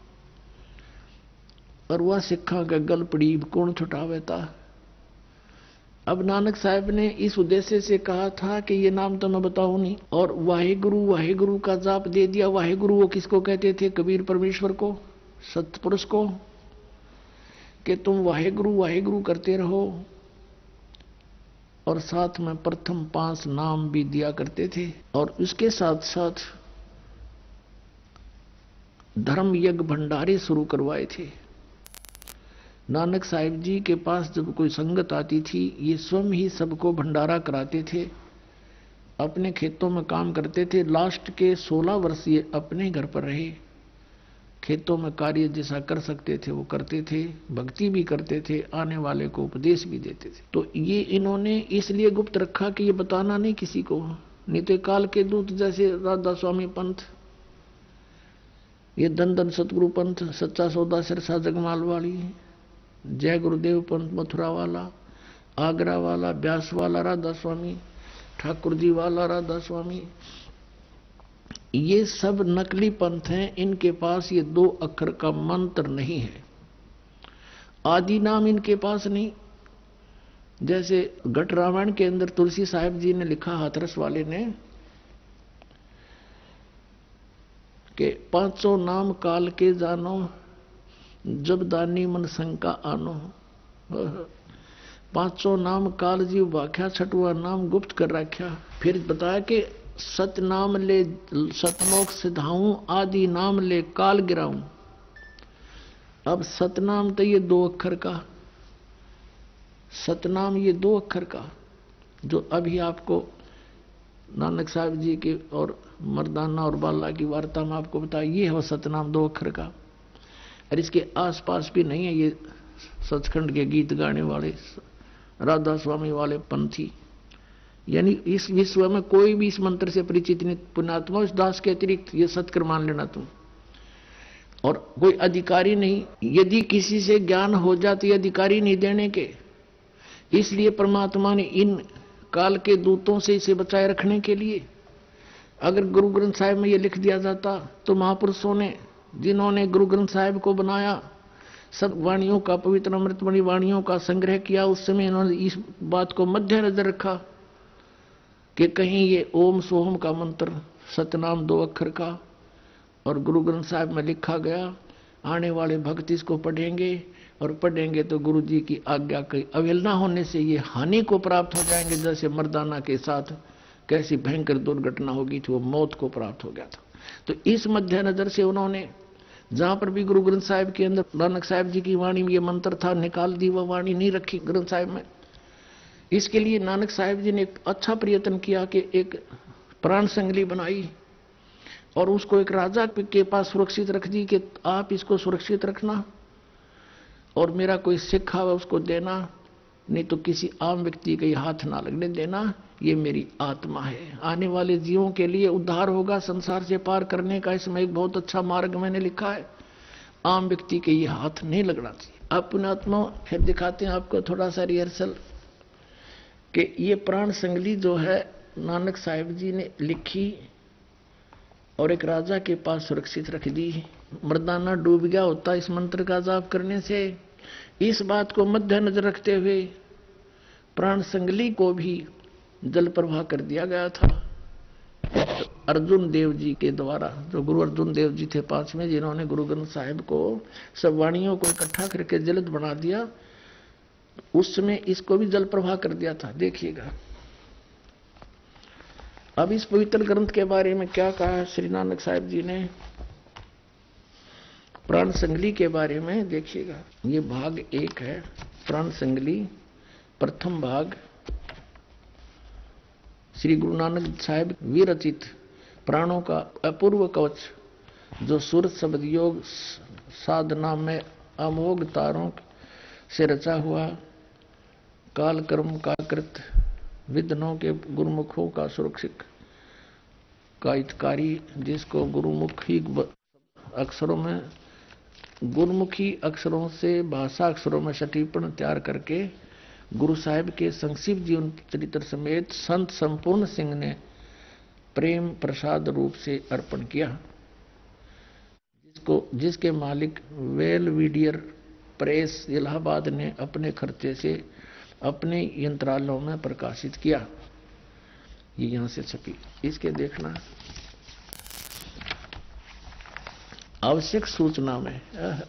और वह सिखा का गल पड़ी कौन छुटावे था। अब नानक साहब ने इस उद्देश्य से कहा था कि ये नाम तो मैं बताऊं नहीं, और वाहिगुरु वाहिगुरु का जाप दे दिया। वाहिगुरु वो किसको कहते थे? कबीर परमेश्वर को, सतपुरुष को, कि तुम वाहिगुरु वाहिगुरु करते रहो। और साथ में प्रथम 5 नाम भी दिया करते थे, और उसके साथ साथ धर्म यज्ञ भंडारे शुरू करवाए थे। नानक साहिब जी के पास जब कोई संगत आती थी, ये स्वयं ही सबको भंडारा कराते थे, अपने खेतों में काम करते थे। लास्ट के 16 वर्ष ये अपने घर पर रहे, खेतों में कार्य जैसा कर सकते थे वो करते थे, भक्ति भी करते थे, आने वाले को उपदेश भी देते थे। तो ये इन्होंने इसलिए गुप्त रखा कि ये बताना नहीं किसी को, नहीं तो काल के दूत जैसे राधा स्वामी पंथ, ये धन धन सतगुरु पंथ, सच्चा सौदा सिरसा जगमाल वाली, जय गुरुदेव पंथ मथुरा वाला, आगरा वाला, ब्यास वाला राधा स्वामी, ठाकुर जी वाला राधा स्वामी, ये सब नकली पंथ हैं। इनके पास ये 2 अक्षर का मंत्र नहीं है, आदि नाम इनके पास नहीं। जैसे घट रामायण के अंदर तुलसी साहिब जी ने लिखा, हाथरस वाले ने, कि 500 नाम काल के जानो, जब दानी मन शंका आनो। 500 नाम काल जीव व्याख्या, छठवा नाम गुप्त कर रखा। फिर बताया कि सतनाम ले सतमोक्ष सिधाऊं, आदि नाम ले काल गिराऊं। अब सतनाम तो ये 2 अक्षर का, सतनाम ये 2 अक्षर का, जो अभी आपको नानक साहब जी के और मर्दाना और बाला की वार्ता में आपको बताया, ये है सतनाम 2 अक्षर का। और इसके आसपास भी नहीं है ये सचखंड के गीत गाने वाले राधा स्वामी वाले पंथी। यानी इस विश्व में कोई भी इस मंत्र से परिचित नहीं। पुण्यात्मा उस दास के अतिरिक्त ये सत्कर मान लेना तुम, और कोई अधिकारी नहीं। यदि किसी से ज्ञान हो जाती अधिकारी नहीं देने के, इसलिए परमात्मा ने इन काल के दूतों से इसे बचाए रखने के लिए, अगर गुरु ग्रंथ साहिब में ये लिख दिया जाता तो महापुरुषों ने, जिन्होंने गुरु ग्रंथ साहिब को बनाया, सब वाणियों का, पवित्र अमृतमणि वाणियों का संग्रह किया, उस समय इन्होंने इस बात को मद्देनजर रखा कि कहीं ये ओम सोहम का मंत्र, सतनाम 2 अक्षर का, और गुरु ग्रंथ साहिब में लिखा गया, आने वाले भक्त इसको पढ़ेंगे, और पढ़ेंगे तो गुरु जी की आज्ञा की अवहेलना होने से ये हानि को प्राप्त हो जाएंगे। जैसे मर्दाना के साथ कैसी भयंकर दुर्घटना होगी थी, वो मौत को प्राप्त हो गया था। तो इस मद्देनजर से उन्होंने जहां पर भी गुरु ग्रंथ साहिब के अंदर नानक साहिब जी की वाणी में ये मंत्र था, निकाल दी, वह वाणी नहीं रखी ग्रंथ साहिब में। इसके लिए नानक साहिब जी ने एक अच्छा प्रयत्न किया कि एक प्राण संगली बनाई और उसको एक राजा के पास सुरक्षित रख दी कि आप इसको सुरक्षित रखना, और मेरा कोई सिक्खा हुआ उसको देना, नहीं तो किसी आम व्यक्ति के हाथ ना लगने देना, ये मेरी आत्मा है, आने वाले जीवों के लिए उद्धार होगा, संसार से पार करने का इसमें एक बहुत अच्छा मार्ग मैंने लिखा है, आम व्यक्ति के ये हाथ नहीं लगना चाहिए। आप पुण्यात्मा फिर दिखाते हैं आपको थोड़ा सा रिहर्सल कि ये प्राण संगली जो है नानक साहिब जी ने लिखी और एक राजा के पास सुरक्षित रख दी। मर्दाना डूब गया होता इस मंत्र का जाप करने से। इस बात को मद्देनजर रखते हुए प्राण संगली को भी जल प्रवाह कर दिया गया था अर्जुन देव जी के द्वारा, जो गुरु अर्जुन देव जी थे 5वें, जिन्होंने गुरु ग्रंथ साहिब को सब वाणियों को इकट्ठा करके जलद बना दिया, उस समय इसको भी जल प्रवाह कर दिया था। देखिएगा अब इस पवित्र ग्रंथ के बारे में क्या कहा है श्री नानक साहिब जी ने प्राण संगली के बारे में। देखिएगा ये भाग 1 है, प्राण संगली, प्रथम भाग, श्री गुरु नानक साहिब विरचित प्राणों का अपूर्व कवच, जो सूरत शब्द योग साधना में अमोघ तारों से रचा हुआ, काल कर्म का कृत, विद्नों के गुरुमुखों का सुरक्षित का हितकारी, जिसको गुरुमुखी अक्षरों में, गुरुमुखी अक्षरों से भाषा अक्षरों में सटीपण तैयार करके गुरु साहिब के संक्षिप्त जीवन चरित्र समेत संत संपूर्ण सिंह ने प्रेम प्रसाद रूप से अर्पण किया, जिसके मालिक वेलविडियर प्रेस इलाहाबाद ने अपने खर्चे से अपने यंत्रालयों में प्रकाशित किया। ये यहां से छपी, इसके देखना आवश्यक सूचना में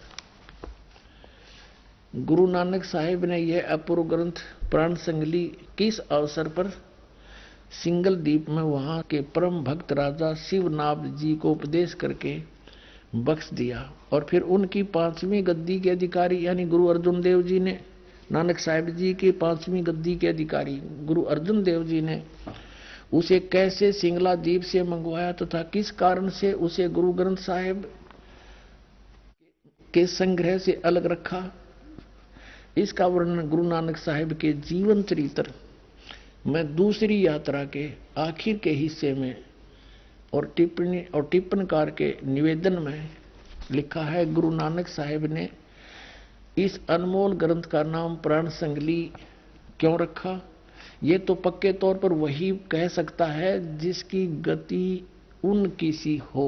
गुरु नानक साहिब ने यह अपूर्व ग्रंथ प्राण संगली किस अवसर पर सिंगल द्वीप में वहां के परम भक्त राजा शिवनाभ जी को उपदेश करके बख्श दिया, और फिर उनकी 5वीं गद्दी के अधिकारी यानी गुरु अर्जुन देव जी ने, नानक साहिब जी की 5वीं गद्दी के अधिकारी गुरु अर्जुन देव जी ने उसे कैसे सिंगला द्वीप से मंगवाया तथा किस कारण से उसे गुरु ग्रंथ साहिब के संग्रह से अलग रखा, इसका वर्णन गुरु नानक साहिब के जीवन चरित्र में दूसरी यात्रा के आखिर के हिस्से में और टिप्पणकार के निवेदन में लिखा है। गुरु नानक साहिब ने इस अनमोल ग्रंथ का नाम प्राण संगली क्यों रखा, ये तो पक्के तौर पर वही कह सकता है जिसकी गति उनकी सी हो।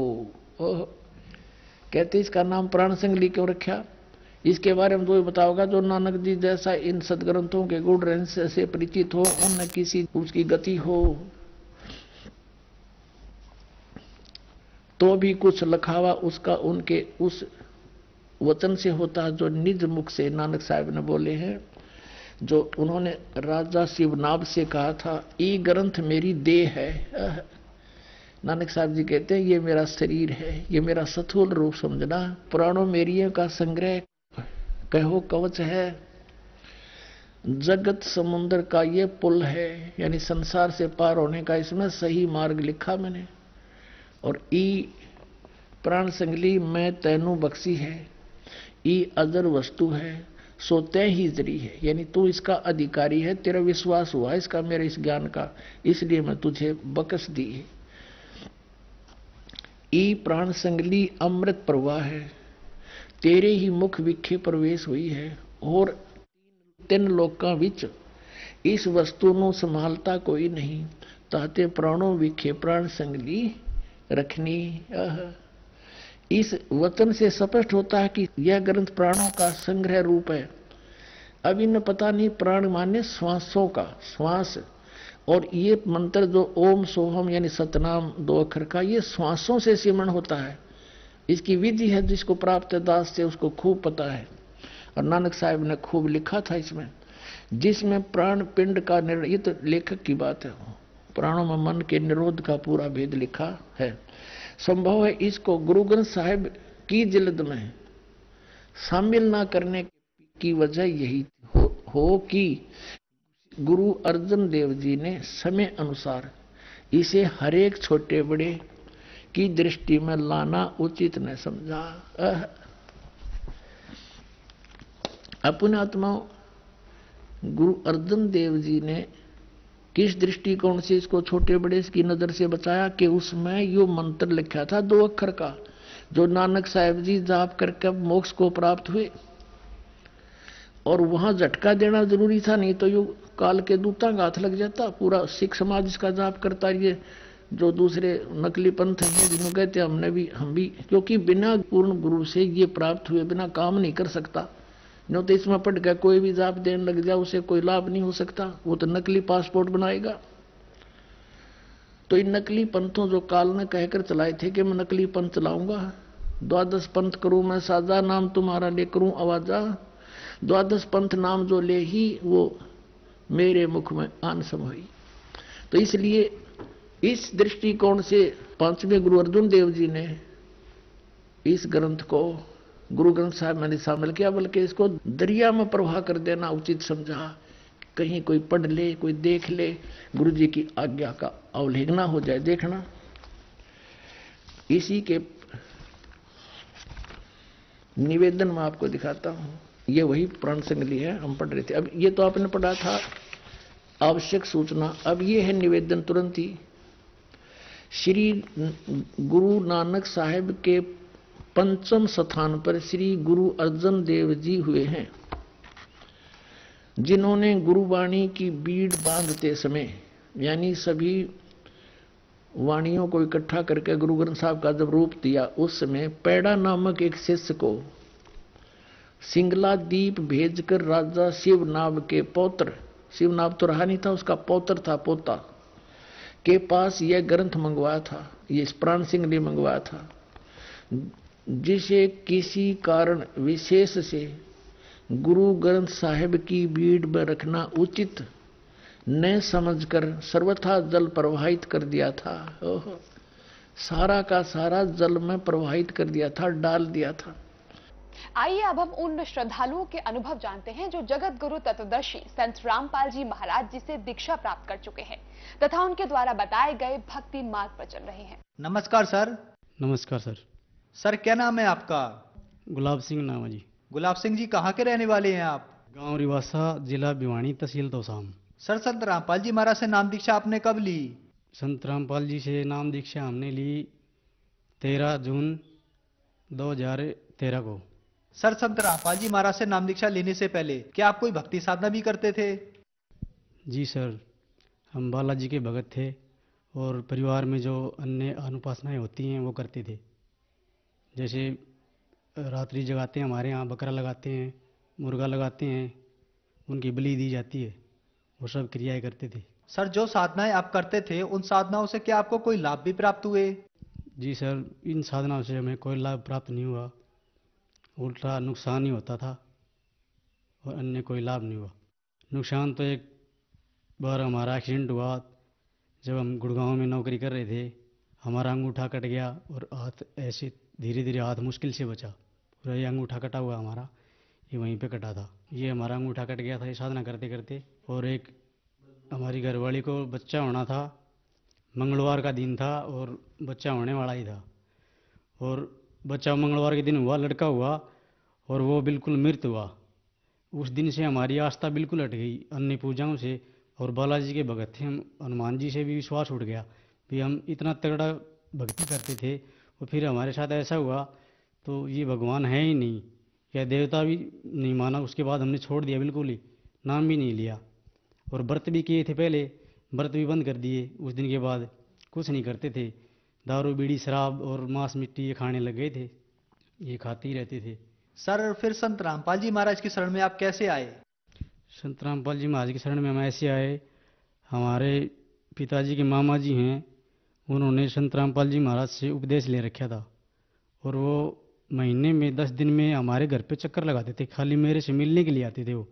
कहते इसका नाम प्राण संगली क्यों रखा, इसके बारे में तो बताओगा जो नानक जी जैसा इन सदग्रंथों के गुण रहस्य से परिचित हो, उन किसी उसकी गति हो तो भी कुछ लखावा उसका उनके उस वचन से होता जो निज मुख से नानक साहब ने बोले हैं, जो उन्होंने राजा शिवनाभ से कहा था, ई ग्रंथ मेरी देह है। नानक साहब जी कहते हैं ये मेरा शरीर है, ये मेरा स्थूल रूप समझना, पुराणों मेरियों का संग्रह कहो कवच है, जगत समुद्र का ये पुल है, यानी संसार से पार होने का इसमें सही मार्ग लिखा मैंने। और ई प्राण संगली मैं तैनू बख्शी है, ई अजर वस्तु है, सो तय ही जरी है, यानी तू इसका अधिकारी है, तेरा विश्वास हुआ इसका मेरे इस ज्ञान का, इसलिए मैं तुझे बख्श दी है। ई प्राण संगली अमृत प्रवाह है, तेरे ही मुख विखे प्रवेश हुई है, और तीन लोकां विच इस वस्तु ਨੂੰ संभालता कोई नहीं, ताते प्राणों विखे प्राण संगली रखनी। इस वचन से स्पष्ट होता है कि यह ग्रंथ प्राणों का संग्रह रूप है। अब इन्हें पता नहीं प्राण माने श्वासों का श्वास, और ये मंत्र जो ओम सोहम यानी सतनाम 2 अक्षर का, ये श्वासों से सिमरण होता है। इसकी विधि है जिसको प्राप्त दास से उसको खूब पता है, और नानक साहब ने खूब लिखा था इसमें, जिसमें प्राण पिंड का ये तो लेखक की बात है, प्राणों में मन के निरोध का पूरा भेद लिखा है। संभव है इसको गुरु ग्रंथ साहिब की जिल्द में शामिल ना करने की वजह यही हो कि गुरु अर्जन देव जी ने समय अनुसार इसे हरेक छोटे बड़े की दृष्टि में लाना उचित न समझा। अपने आत्माओं गुरु अर्जन देव जी ने किस दृष्टिकोण से इसको छोटे बड़े की नजर से बचाया कि उसमें यो मंत्र लिखा था 2 अक्षर का, जो नानक साहिब जी जाप करके मोक्ष को प्राप्त हुए, और वहां झटका देना जरूरी था, नहीं तो यो काल के दूता का हाथ लग जाता। पूरा सिख समाज इसका जाप करता, ये जो दूसरे नकली पंथ हैं जिन्होंने कहते हम भी, क्योंकि बिना पूर्ण गुरु से ये प्राप्त हुए बिना काम नहीं कर सकता। न तो इसमें पढ़ गया कोई भी जाप देने लग जाए उसे कोई लाभ नहीं हो सकता, वो तो नकली पासपोर्ट बनाएगा। तो इन नकली पंथों जो काल ने कहकर चलाए थे कि मैं नकली पंथ चलाऊंगा, 12 पंथ करूं मैं साजा, नाम तुम्हारा ले करूं आवाजा, 12 पंथ नाम जो ले ही वो मेरे मुख में आन समोई। तो इसलिए इस दृष्टिकोण से 5वें गुरु अर्जुन देव जी ने इस ग्रंथ को गुरु ग्रंथ साहिब मैंने शामिल किया, बल्कि इसको दरिया में प्रवाह कर देना उचित समझा। कहीं कोई पढ़ ले, कोई देख ले, गुरु जी की आज्ञा का अवहेलना हो जाए। देखना इसी के निवेदन में आपको दिखाता हूं, ये वही प्राण संगली है हम पढ़ रहे थे। अब ये तो आपने पढ़ा था आवश्यक सूचना, अब ये है निवेदन तुरंत ही। श्री गुरु नानक साहिब के 5वें स्थान पर श्री गुरु अर्जन देव जी हुए हैं, जिन्होंने गुरुवाणी की बीड़ बांधते समय, यानी सभी वाणियों को इकट्ठा करके गुरु ग्रंथ साहब का जब रूप दिया, उस समय पैड़ा नामक एक शिष्य को सिंगला द्वीप भेजकर राजा शिवनाभ के पौत्र, शिवनाभ तो रहा नहीं था, उसका पौत्र था, पोता के पास यह ग्रंथ मंगवाया था, ये प्राण सिंगली मंगवाया था, जिसे किसी कारण विशेष से गुरु ग्रंथ साहिब की बीड़ में रखना उचित न समझकर सर्वथा जल प्रवाहित कर दिया था। सारा का सारा जल में प्रवाहित कर दिया था, डाल दिया था। आइए अब हम उन श्रद्धालुओं के अनुभव जानते हैं जो जगत गुरु तत्वदर्शी संत रामपाल जी महाराज जी से दीक्षा प्राप्त कर चुके हैं तथा उनके द्वारा बताए गए भक्ति मार्ग पर चल रहे हैं। नमस्कार सर। नमस्कार सर। सर क्या नाम है आपका? गुलाब सिंह नाम है जी। गुलाब सिंह जी कहाँ के रहने वाले हैं आप? गांव रिवासा, जिला भिवानी, तहसील तोसाम। सर संत रामपाल जी महाराज से नाम दीक्षा आपने कब ली? संत रामपाल जी से नाम दीक्षा हमने ली 13 जून 2013 को। सर संत रामपाल जी महाराज से नाम दीक्षा लेने से पहले क्या आप कोई भक्ति साधना भी करते थे? जी सर, हम बालाजी के भगत थे और परिवार में जो अन्य अनुपासनाएं होती हैं वो करते थे। जैसे रात्रि जगाते हैं, हमारे यहाँ बकरा लगाते हैं, मुर्गा लगाते हैं, उनकी बलि दी जाती है, वो सब क्रियाएं करते थे। सर जो साधनाएं आप करते थे उन साधनाओं से क्या आपको कोई लाभ भी प्राप्त हुए? जी सर, इन साधनाओं से हमें कोई लाभ प्राप्त नहीं हुआ, उल्टा नुकसान ही होता था और अन्य कोई लाभ नहीं हुआ। नुकसान तो एक बार हमारा एक्सीडेंट हुआ, जब हम गुड़गांव में नौकरी कर रहे थे, हमारा अंगूठा कट गया और हाथ ऐसे धीरे धीरे हाथ मुश्किल से बचा। पूरा ये अंगूठा कटा हुआ हमारा, ये वहीं पे कटा था। ये हमारा अंगूठा कट गया था ये साधना करते करते। और एक हमारी घरवाली को बच्चा होना था, मंगलवार का दिन था और बच्चा होने वाला ही था। और बच्चा मंगलवार के दिन हुआ, लड़का हुआ और वो बिल्कुल मृत हुआ। उस दिन से हमारी आस्था बिल्कुल हट गई अन्य पूजाओं से, और बालाजी के भगत थे हम, हनुमान जी से भी विश्वास उठ गया कि हम इतना तगड़ा भक्ति करते थे और फिर हमारे साथ ऐसा हुआ तो ये भगवान है ही नहीं, या देवता भी नहीं माना। उसके बाद हमने छोड़ दिया बिल्कुल ही, नाम भी नहीं लिया। और व्रत भी किए थे, पहले व्रत भी बंद कर दिए। उस दिन के बाद कुछ नहीं करते थे, दारू बीड़ी शराब और मांस मिट्टी ये खाने लग गए थे, ये खाते ही रहते थे। सर फिर संत रामपाल जी महाराज की शरण में आप कैसे आए? संत रामपाल जी महाराज की शरण में हम ऐसे आए, हमारे पिताजी के मामा जी हैं, उन्होंने संत रामपाल जी महाराज से उपदेश ले रखा था और वो महीने में 10 दिन में हमारे घर पे चक्कर लगाते थे, खाली मेरे से मिलने के लिए आते थे। वो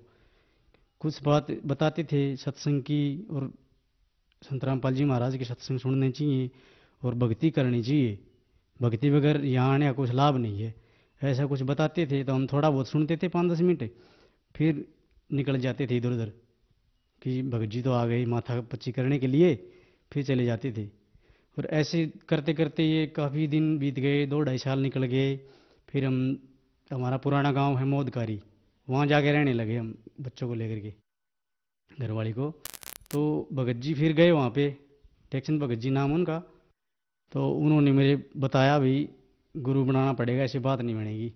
कुछ बात बताते थे सत्संग की, और संत रामपाल जी महाराज के सत्संग सुनने चाहिए और भक्ति करनी चाहिए, भक्ति बगैर यहाँ आने का कुछ लाभ नहीं है, ऐसा कुछ बताते थे। तो हम थोड़ा बहुत सुनते थे 5-10 मिनट, फिर निकल जाते थे इधर उधर कि भगत जी तो आ गए माथा पच्ची करने के लिए, फिर चले जाते थे। और ऐसे करते करते ये काफ़ी दिन बीत गए, 2-2.5 साल निकल गए। फिर हमारा पुराना गांव है मोदकारी, वहाँ जाके रहने लगे हम बच्चों को लेकर के, घरवाली को। तो भगत जी फिर गए वहाँ पे, टेक्सन भगत जी नाम उनका। तो उन्होंने मेरे बताया भी गुरु बनाना पड़ेगा, ऐसी बात नहीं बनेगी।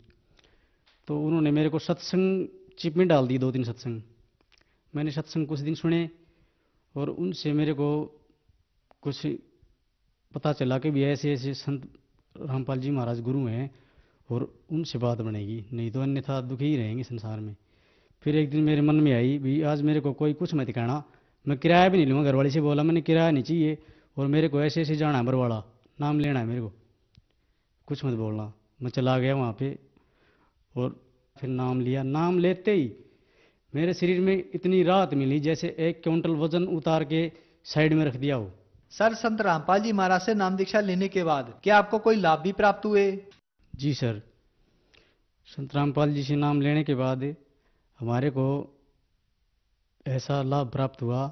तो उन्होंने मेरे को सत्संग चिप में डाल दी, 2-3 सत्संग। मैंने सत्संग कुछ दिन सुने और उनसे मेरे को कुछ पता चला कि भी ऐसे ऐसे संत रामपाल जी महाराज गुरु हैं और उनसे बात बनेगी, नहीं तो अन्यथा दुखी ही रहेंगे संसार में। फिर एक दिन मेरे मन में आई भी आज मेरे को कोई कुछ मत कहना, मैं किराया भी नहीं लूँगा। घरवाली से बोला मैंने किराया नहीं चाहिए और मेरे को ऐसे ऐसे जाना है बरवाड़ा, नाम लेना है मेरे को, कुछ मत बोलना। मैं चला गया वहाँ पे और फिर नाम लिया। नाम लेते ही मेरे शरीर में इतनी राहत मिली जैसे 1 क्विंटल वजन उतार के साइड में रख दिया हो। सर संत रामपाल जी महाराज से नाम दीक्षा लेने के बाद क्या आपको कोई लाभ भी प्राप्त हुए? जी सर, संत रामपाल जी से नाम लेने के बाद हमारे को ऐसा लाभ प्राप्त हुआ।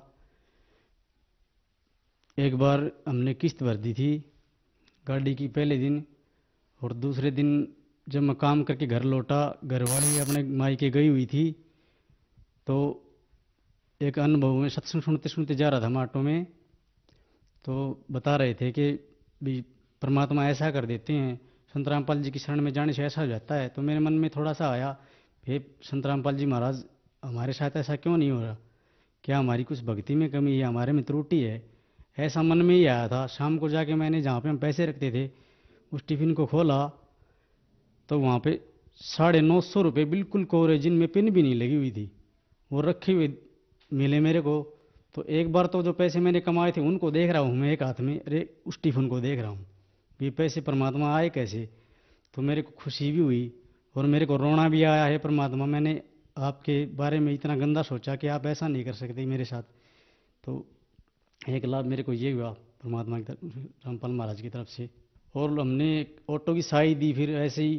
एक बार हमने किस्त भर दी थी गाड़ी की पहले दिन, और दूसरे दिन जब मैं काम करके घर लौटा, घरवाली अपने मायके गई हुई थी, तो एक अनुभव में सत्संग सुनते सुनते जा रहा था मैं ऑटो में, तो बता रहे थे कि भी परमात्मा ऐसा कर देते हैं, संत रामपाल जी की शरण में जाने से ऐसा हो जाता है। तो मेरे मन में थोड़ा सा आया, फिर संत रामपाल जी महाराज हमारे साथ ऐसा क्यों नहीं हो रहा, क्या हमारी कुछ भक्ति में कमी है, हमारे में त्रुटि है, ऐसा मन में ही आया था। शाम को जाके मैंने जहाँ पे हम पैसे रखते थे उस टिफिन को खोला तो वहाँ पे 950 रुपये बिल्कुल कोरे, जिनमें पिन भी नहीं लगी हुई थी, वो रखे हुए मिले मेरे को। तो एक बार तो जो पैसे मैंने कमाए थे उनको देख रहा हूँ मैं एक हाथ में, अरे उस टिफिन को देख रहा हूँ, ये पैसे परमात्मा आए कैसे। तो मेरे को खुशी भी हुई और मेरे को रोना भी आया है, परमात्मा मैंने आपके बारे में इतना गंदा सोचा कि आप ऐसा नहीं कर सकते मेरे साथ। तो एक लाभ मेरे को ये हुआ परमात्मा की तरफ, रामपाल महाराज की तरफ से। और हमने ऑटो की साई दी, फिर ऐसे ही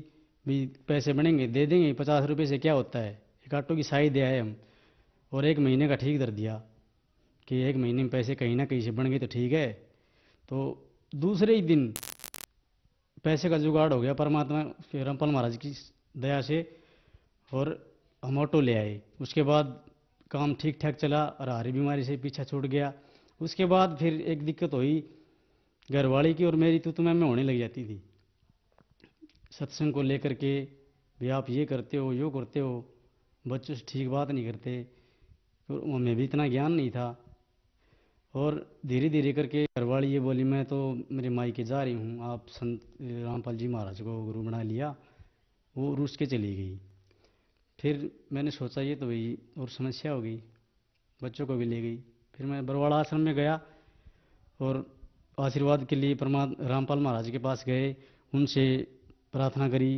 भी पैसे बनेंगे दे देंगे, 50 रुपये से क्या होता है, एक ऑटो की साई दे आए हम, और 1 महीने का ठीक कर दिया कि 1 महीने में पैसे कहीं ना कहीं से बन गए तो ठीक है। तो दूसरे ही दिन पैसे का जुगाड़ हो गया परमात्मा फिर रामपाल महाराज की दया से, और हम ऑटो ले आए। उसके बाद काम ठीक ठाक चला और हारी बीमारी से पीछा छूट गया। उसके बाद फिर एक दिक्कत हुई घरवाली की और मेरी, तो मैं होने लग जाती थी सत्संग को लेकर के, भी आप ये करते हो यो करते हो, बच्चों से ठीक बात नहीं करते, और हमें भी इतना ज्ञान नहीं था। और धीरे धीरे करके घरवाली ये बोली मैं तो मेरे मायके जा रही हूँ, आप संत रामपाल जी महाराज को गुरु बना लिया, वो रूस के चली गई। फिर मैंने सोचा ये तो भाई और समस्या हो गई, बच्चों को भी ले गई। फिर मैं बरवाड़ा आश्रम में गया और आशीर्वाद के लिए रामपाल महाराज के पास गए, उनसे प्रार्थना करी,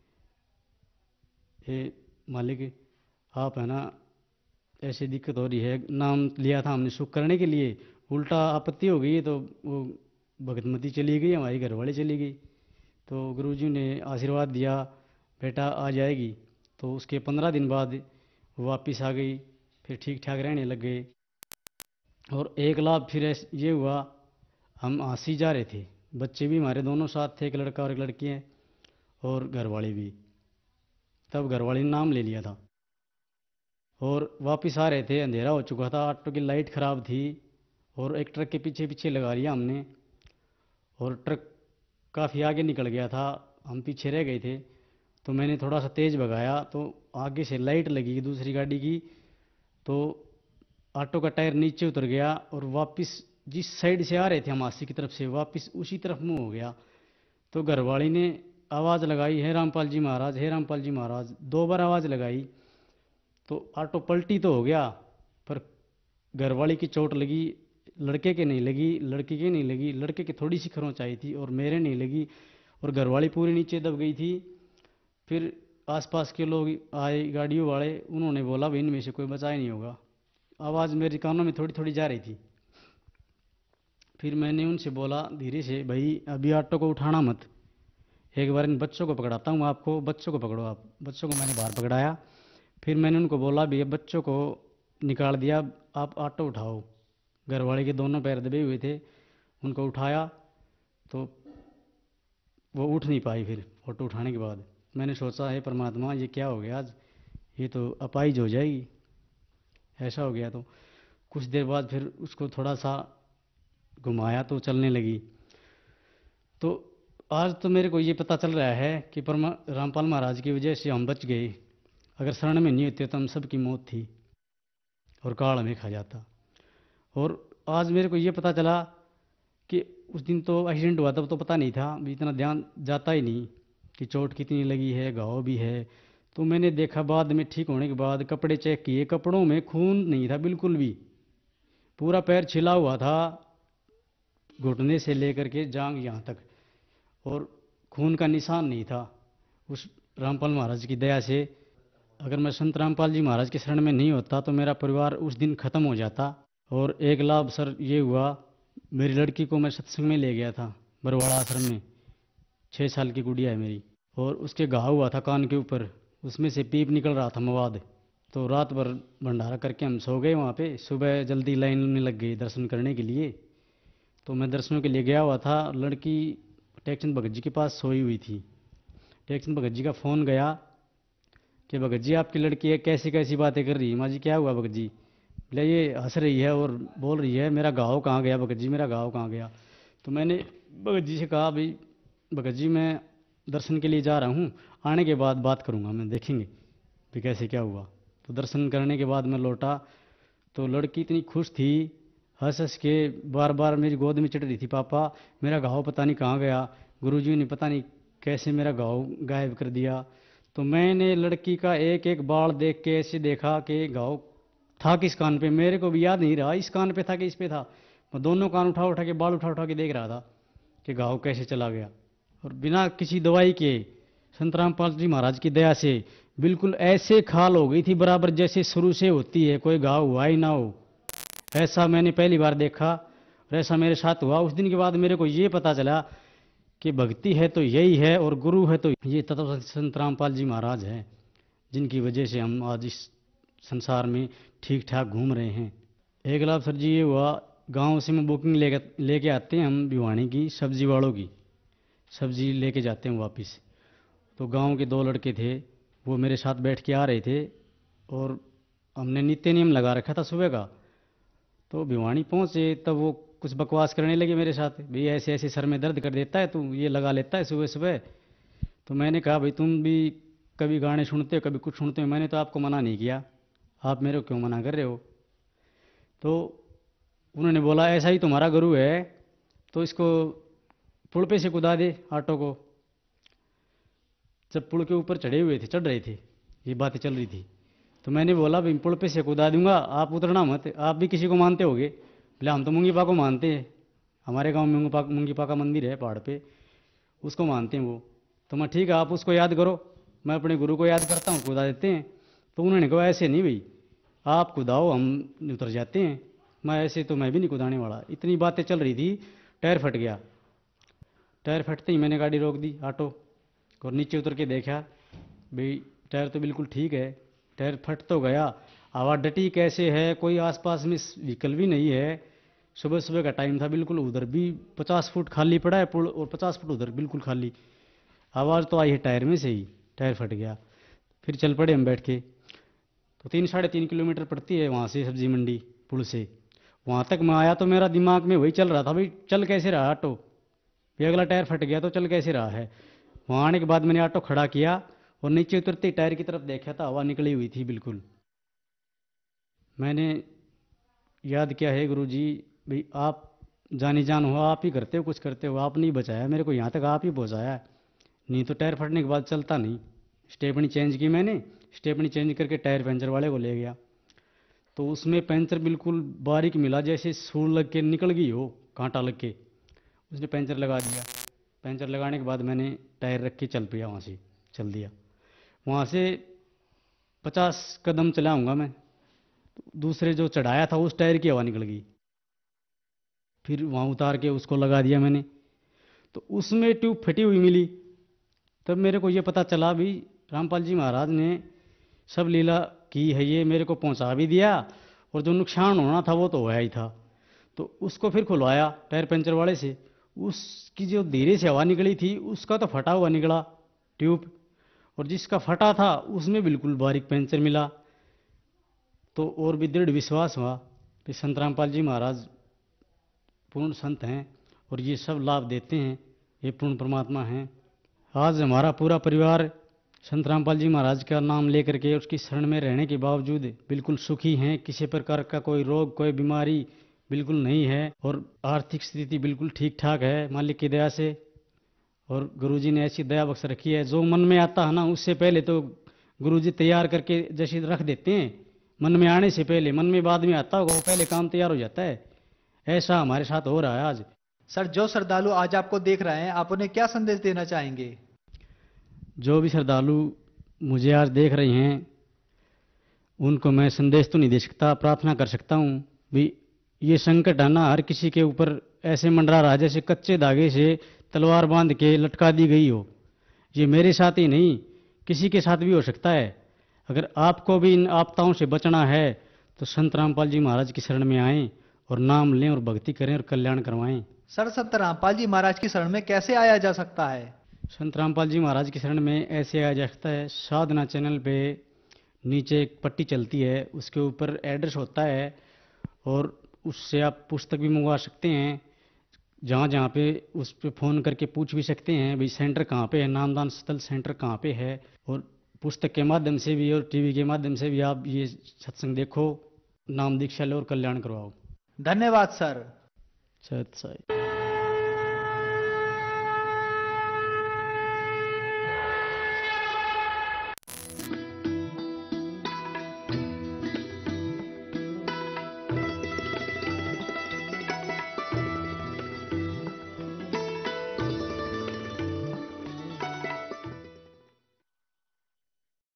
हे मालिक आप है ना ऐसी दिक्कत हो रही है, नाम लिया था हमने सुख करने के लिए, उल्टा आपत्ति हो गई, तो वो भगतमती चली गई, हमारी घरवाली चली गई। तो गुरुजी ने आशीर्वाद दिया बेटा आ जाएगी। तो उसके 15 दिन बाद वो वापिस आ गई, फिर ठीक ठाक रहने लग गए। और एक लाभ फिर ये हुआ, हम हांसी जा रहे थे, बच्चे भी हमारे दोनों साथ थे, एक लड़का और एक लड़की है, और घरवाली भी। तब घरवाली ने नाम ले लिया था और वापस आ रहे थे, अंधेरा हो चुका था, ऑटो की लाइट ख़राब थी और एक ट्रक के पीछे पीछे लगा लिया हमने, और ट्रक काफ़ी आगे निकल गया था, हम पीछे रह गए थे। तो मैंने थोड़ा सा तेज़ भगाया तो आगे से लाइट लगी दूसरी गाड़ी की, तो ऑटो का टायर नीचे उतर गया और वापस जिस साइड से आ रहे थे हम हांसी की तरफ से, वापस उसी तरफ मुँह हो गया। तो घरवाली ने आवाज़ लगाई, हे रामपाल जी महाराज, हे रामपाल जी महाराज, 2 बार आवाज़ लगाई। तो ऑटो पलटी तो हो गया, पर घरवाली की चोट लगी, लड़के के नहीं लगी, लड़की के नहीं लगी, लड़के की थोड़ी सी खरोंच आई थी और मेरे नहीं लगी, और घरवाली पूरी नीचे दब गई थी। फिर आसपास के लोग आए, गाड़ियों वाले, उन्होंने बोला भाई इनमें से कोई बचा ही नहीं होगा। आवाज़ मेरे कानों में थोड़ी थोड़ी जा रही थी। फिर मैंने उनसे बोला धीरे से, भाई अभी ऑटो को उठाना मत, एक बार इन बच्चों को पकड़ाता हूँ आपको, बच्चों को पकड़ो आप। बच्चों को मैंने बाहर पकड़ाया, फिर मैंने उनको बोला भैया बच्चों को निकाल दिया, आप ऑटो उठाओ। घरवाले के दोनों पैर दबे हुए थे, उनको उठाया तो वो उठ नहीं पाई। फिर ऑटो उठाने के बाद मैंने सोचा है परमात्मा ये क्या हो गया आज, ये तो अपाहिज हो जाएगी, ऐसा हो गया। तो कुछ देर बाद फिर उसको थोड़ा सा घुमाया तो चलने लगी। तो आज तो मेरे को ये पता चल रहा है कि रामपाल महाराज की वजह से हम बच गए, अगर शरण में नहीं होते तो हम सबकी मौत थी और काल हमें खा जाता। और आज मेरे को ये पता चला कि उस दिन तो एक्सीडेंट हुआ, तब तो पता नहीं था, इतना ध्यान जाता ही नहीं कि चोट कितनी लगी है, घाव भी है। तो मैंने देखा बाद में ठीक होने के बाद कपड़े चेक किए, कपड़ों में खून नहीं था बिल्कुल भी, पूरा पैर छिला हुआ था घुटने से लेकर के जांग यहाँ तक, और खून का निशान नहीं था। उस रामपाल महाराज की दया से अगर मैं संत रामपाल जी महाराज के शरण में नहीं होता तो मेरा परिवार उस दिन ख़त्म हो जाता। और एक लाभ सर ये हुआ, मेरी लड़की को मैं सत्संग में ले गया था बरवाड़ा आश्रम में, 6 साल की गुड़िया है मेरी, और उसके घाव हुआ था कान के ऊपर, उसमें से पीप निकल रहा था मवाद। तो रात भर भंडारा करके हम सो गए वहाँ पे, सुबह जल्दी लाइन में लग गई दर्शन करने के लिए। तो मैं दर्शनों के लिए गया हुआ था, लड़की टेकचंद भगत जी के पास सोई हुई थी। टेकचंद भगत जी का फ़ोन गया कि भगत जी आपकी लड़की है, कैसी कैसी बातें कर रही है। माँ जी क्या हुआ भगत जी? बोले ये हंस रही है और बोल रही है मेरा घाव कहाँ गया भगत जी, मेरा घाव कहाँ गया। तो मैंने भगत जी से कहा भाई भगत जी मैं दर्शन के लिए जा रहा हूँ, आने के बाद बात करूँगा, मैं देखेंगे भी कैसे क्या हुआ। तो दर्शन करने के बाद मैं लौटा तो लड़की इतनी खुश थी, हंस हंस के बार बार मेरी गोद में चढ़ रही थी, पापा मेरा घाव पता नहीं कहाँ गया, गुरुजी ने पता नहीं कैसे मेरा घाव गायब कर दिया। तो मैंने लड़की का एक एक बाल देख के ऐसे देखा कि घाव था किस कान पे, मेरे को भी याद नहीं रहा इस कान पे था कि इस पे था। मैं दोनों कान उठा उठा के, बाल उठा उठा के देख रहा था कि घाव कैसे चला गया। और बिना किसी दवाई के संत रामपाल जी महाराज की दया से बिल्कुल ऐसे खाल हो गई थी बराबर जैसे शुरू से होती है, कोई घाव हुआ ही ना हो, ऐसा मैंने पहली बार देखा और ऐसा मेरे साथ हुआ। उस दिन के बाद मेरे को ये पता चला कि भक्ति है तो यही है और गुरु है तो ये तत्व संत रामपाल जी महाराज हैं, जिनकी वजह से हम आज इस संसार में ठीक ठाक घूम रहे हैं। एक लाभ सर जी ये हुआ, गांव से में बुकिंग लेके आते हैं हम भिवानी की सब्जी वालों की, सब्जी लेके जाते हैं वापस। तो गांव के 2 लड़के थे, वो मेरे साथ बैठ के आ रहे थे और हमने नित्य नियम लगा रखा था सुबह का। तो भिवानी पहुंचे तब वो कुछ बकवास करने लगे मेरे साथ, भाई ऐसे ऐसे सर में दर्द कर देता है तू, ये लगा लेता है सुबह सुबह। तो मैंने कहा भाई तुम भी कभी गाने सुनते हो, कभी कुछ सुनते हो, मैंने तो आपको मना नहीं किया, आप मेरे को क्यों मना कर रहे हो। तो उन्होंने बोला ऐसा ही तुम्हारा गुरु है तो इसको पुल पे से कूदा दे ऑटो को। जब पुल के ऊपर चढ़ रहे थे, ये बातें चल रही थी, तो मैंने बोला भाई पुल पे से कूदा दूंगा, आप उतरना मत, आप भी किसी को मानते होगे। बोले हम तो मुंगीपा को मानते हैं, हमारे गांव में मुंगीपा का मंदिर है पहाड़ पे, उसको मानते हैं वो। तो मैं ठीक है आप उसको याद करो, मैं अपने गुरु को याद करता हूँ, कूदा देते हैं। तो उन्होंने कहा ऐसे नहीं भाई, आप कूदाओ हम उतर जाते हैं। मैं ऐसे तो मैं भी नहीं कूदाने वाला। इतनी बातें चल रही थी, टायर फट गया। टायर फटते ही मैंने गाड़ी रोक दी ऑटो, और नीचे उतर के देखा भाई टायर तो बिल्कुल ठीक है, टायर फट तो गया, हवा डटी कैसे है, कोई आसपास में व्हीकल भी नहीं है। सुबह सुबह का टाइम था, बिल्कुल उधर भी 50 फुट खाली पड़ा है पुल और 50 फुट उधर बिल्कुल खाली। आवाज़ तो आई है टायर में से ही, टायर फट गया। फिर चल पड़े हम बैठ के। तो 3-3.5 किलोमीटर पड़ती है वहाँ से सब्जी मंडी पुल से। वहाँ तक मैं आया तो मेरा दिमाग में वही चल रहा था भाई चल कैसे रहा ऑटो, भी अगला टायर फट गया तो चल कैसे रहा है। वहाँ आने के बाद मैंने ऑटो खड़ा किया और नीचे उतरते ही टायर की तरफ देखा था, हवा निकली हुई थी बिल्कुल। मैंने याद किया है गुरु जी भाई आप जानी जान हो, आप ही करते हो कुछ करते हो, आप नहीं बचाया मेरे को यहाँ तक, आप ही पहुँचाया, नहीं तो टायर फटने के बाद चलता नहीं। स्टेपनी चेंज की मैंने, स्टेपनी चेंज करके टायर पंचर वाले को ले गया, तो उसमें पंचर बिल्कुल बारीक मिला, जैसे सूल लग के निकल गई हो, कांटा लग के। उसने पंचर लगा दिया। पंचर लगाने के बाद मैंने टायर रख के चल पिया, वहाँ से चल दिया। वहाँ से 50 कदम चलाऊँगा मैं, दूसरे जो चढ़ाया था उस टायर की हवा निकल गई। फिर वहाँ उतार के उसको लगा दिया मैंने, तो उसमें ट्यूब फटी हुई मिली। तब मेरे को ये पता चला भी रामपाल जी महाराज ने सब लीला की है, ये मेरे को पहुंचा भी दिया और जो नुकसान होना था वो तो हुआ ही था। तो उसको फिर खुलवाया टायर पंचर वाले से, उसकी जो धीरे से हवा निकली थी उसका तो फटा हुआ निकला ट्यूब, और जिसका फटा था उसमें बिल्कुल बारीक पंचर मिला। तो और भी दृढ़ विश्वास हुआ कि संत रामपाल जी महाराज पूर्ण संत हैं और ये सब लाभ देते हैं, ये पूर्ण परमात्मा हैं। आज हमारा पूरा परिवार संत रामपाल जी महाराज का नाम लेकर के उसकी शरण में रहने के बावजूद बिल्कुल सुखी हैं, किसी प्रकार का कोई रोग कोई बीमारी बिल्कुल नहीं है, और आर्थिक स्थिति बिल्कुल ठीक ठाक है मालिक की दया से। और गुरुजी ने ऐसी दया बख्श रखी है, जो मन में आता है ना उससे पहले तो गुरुजी तैयार करके जैसे रख देते हैं, मन में आने से पहले, मन में बाद में आता होगा वो पहले काम तैयार हो जाता है। ऐसा हमारे साथ हो रहा है आज। सर जो श्रद्धालु आज आपको देख रहे हैं, आप उन्हें क्या संदेश देना चाहेंगे? जो भी श्रद्धालु मुझे आज देख रहे हैं उनको मैं संदेश तो नहीं दे सकता, प्रार्थना कर सकता हूँ भी ये संकट है ना हर किसी के ऊपर ऐसे मंडरा रहा जैसे कच्चे धागे से तलवार बांध के लटका दी गई हो। ये मेरे साथ ही नहीं किसी के साथ भी हो सकता है। अगर आपको भी इन आपदाओं से बचना है तो संत रामपाल जी महाराज की शरण में आएं और नाम लें और भक्ति करें और कल्याण करवाएं। सर संत रामपाल जी महाराज की शरण में कैसे आया जा सकता है? संत रामपाल जी महाराज की शरण में ऐसे आया जा सकता है, साधना चैनल पे नीचे एक पट्टी चलती है, उसके ऊपर एड्रेस होता है और उससे आप पुस्तक भी मंगवा सकते हैं। जहाँ जहाँ पे उस पर फ़ोन करके पूछ भी सकते हैं भाई सेंटर कहाँ पे है, नामदान स्थल सेंटर कहाँ पे है। और पुस्तक के माध्यम से भी और टीवी के माध्यम से भी आप ये सत्संग देखो, नाम दीक्षा लो और कल्याण करवाओ। धन्यवाद सर। सत साई।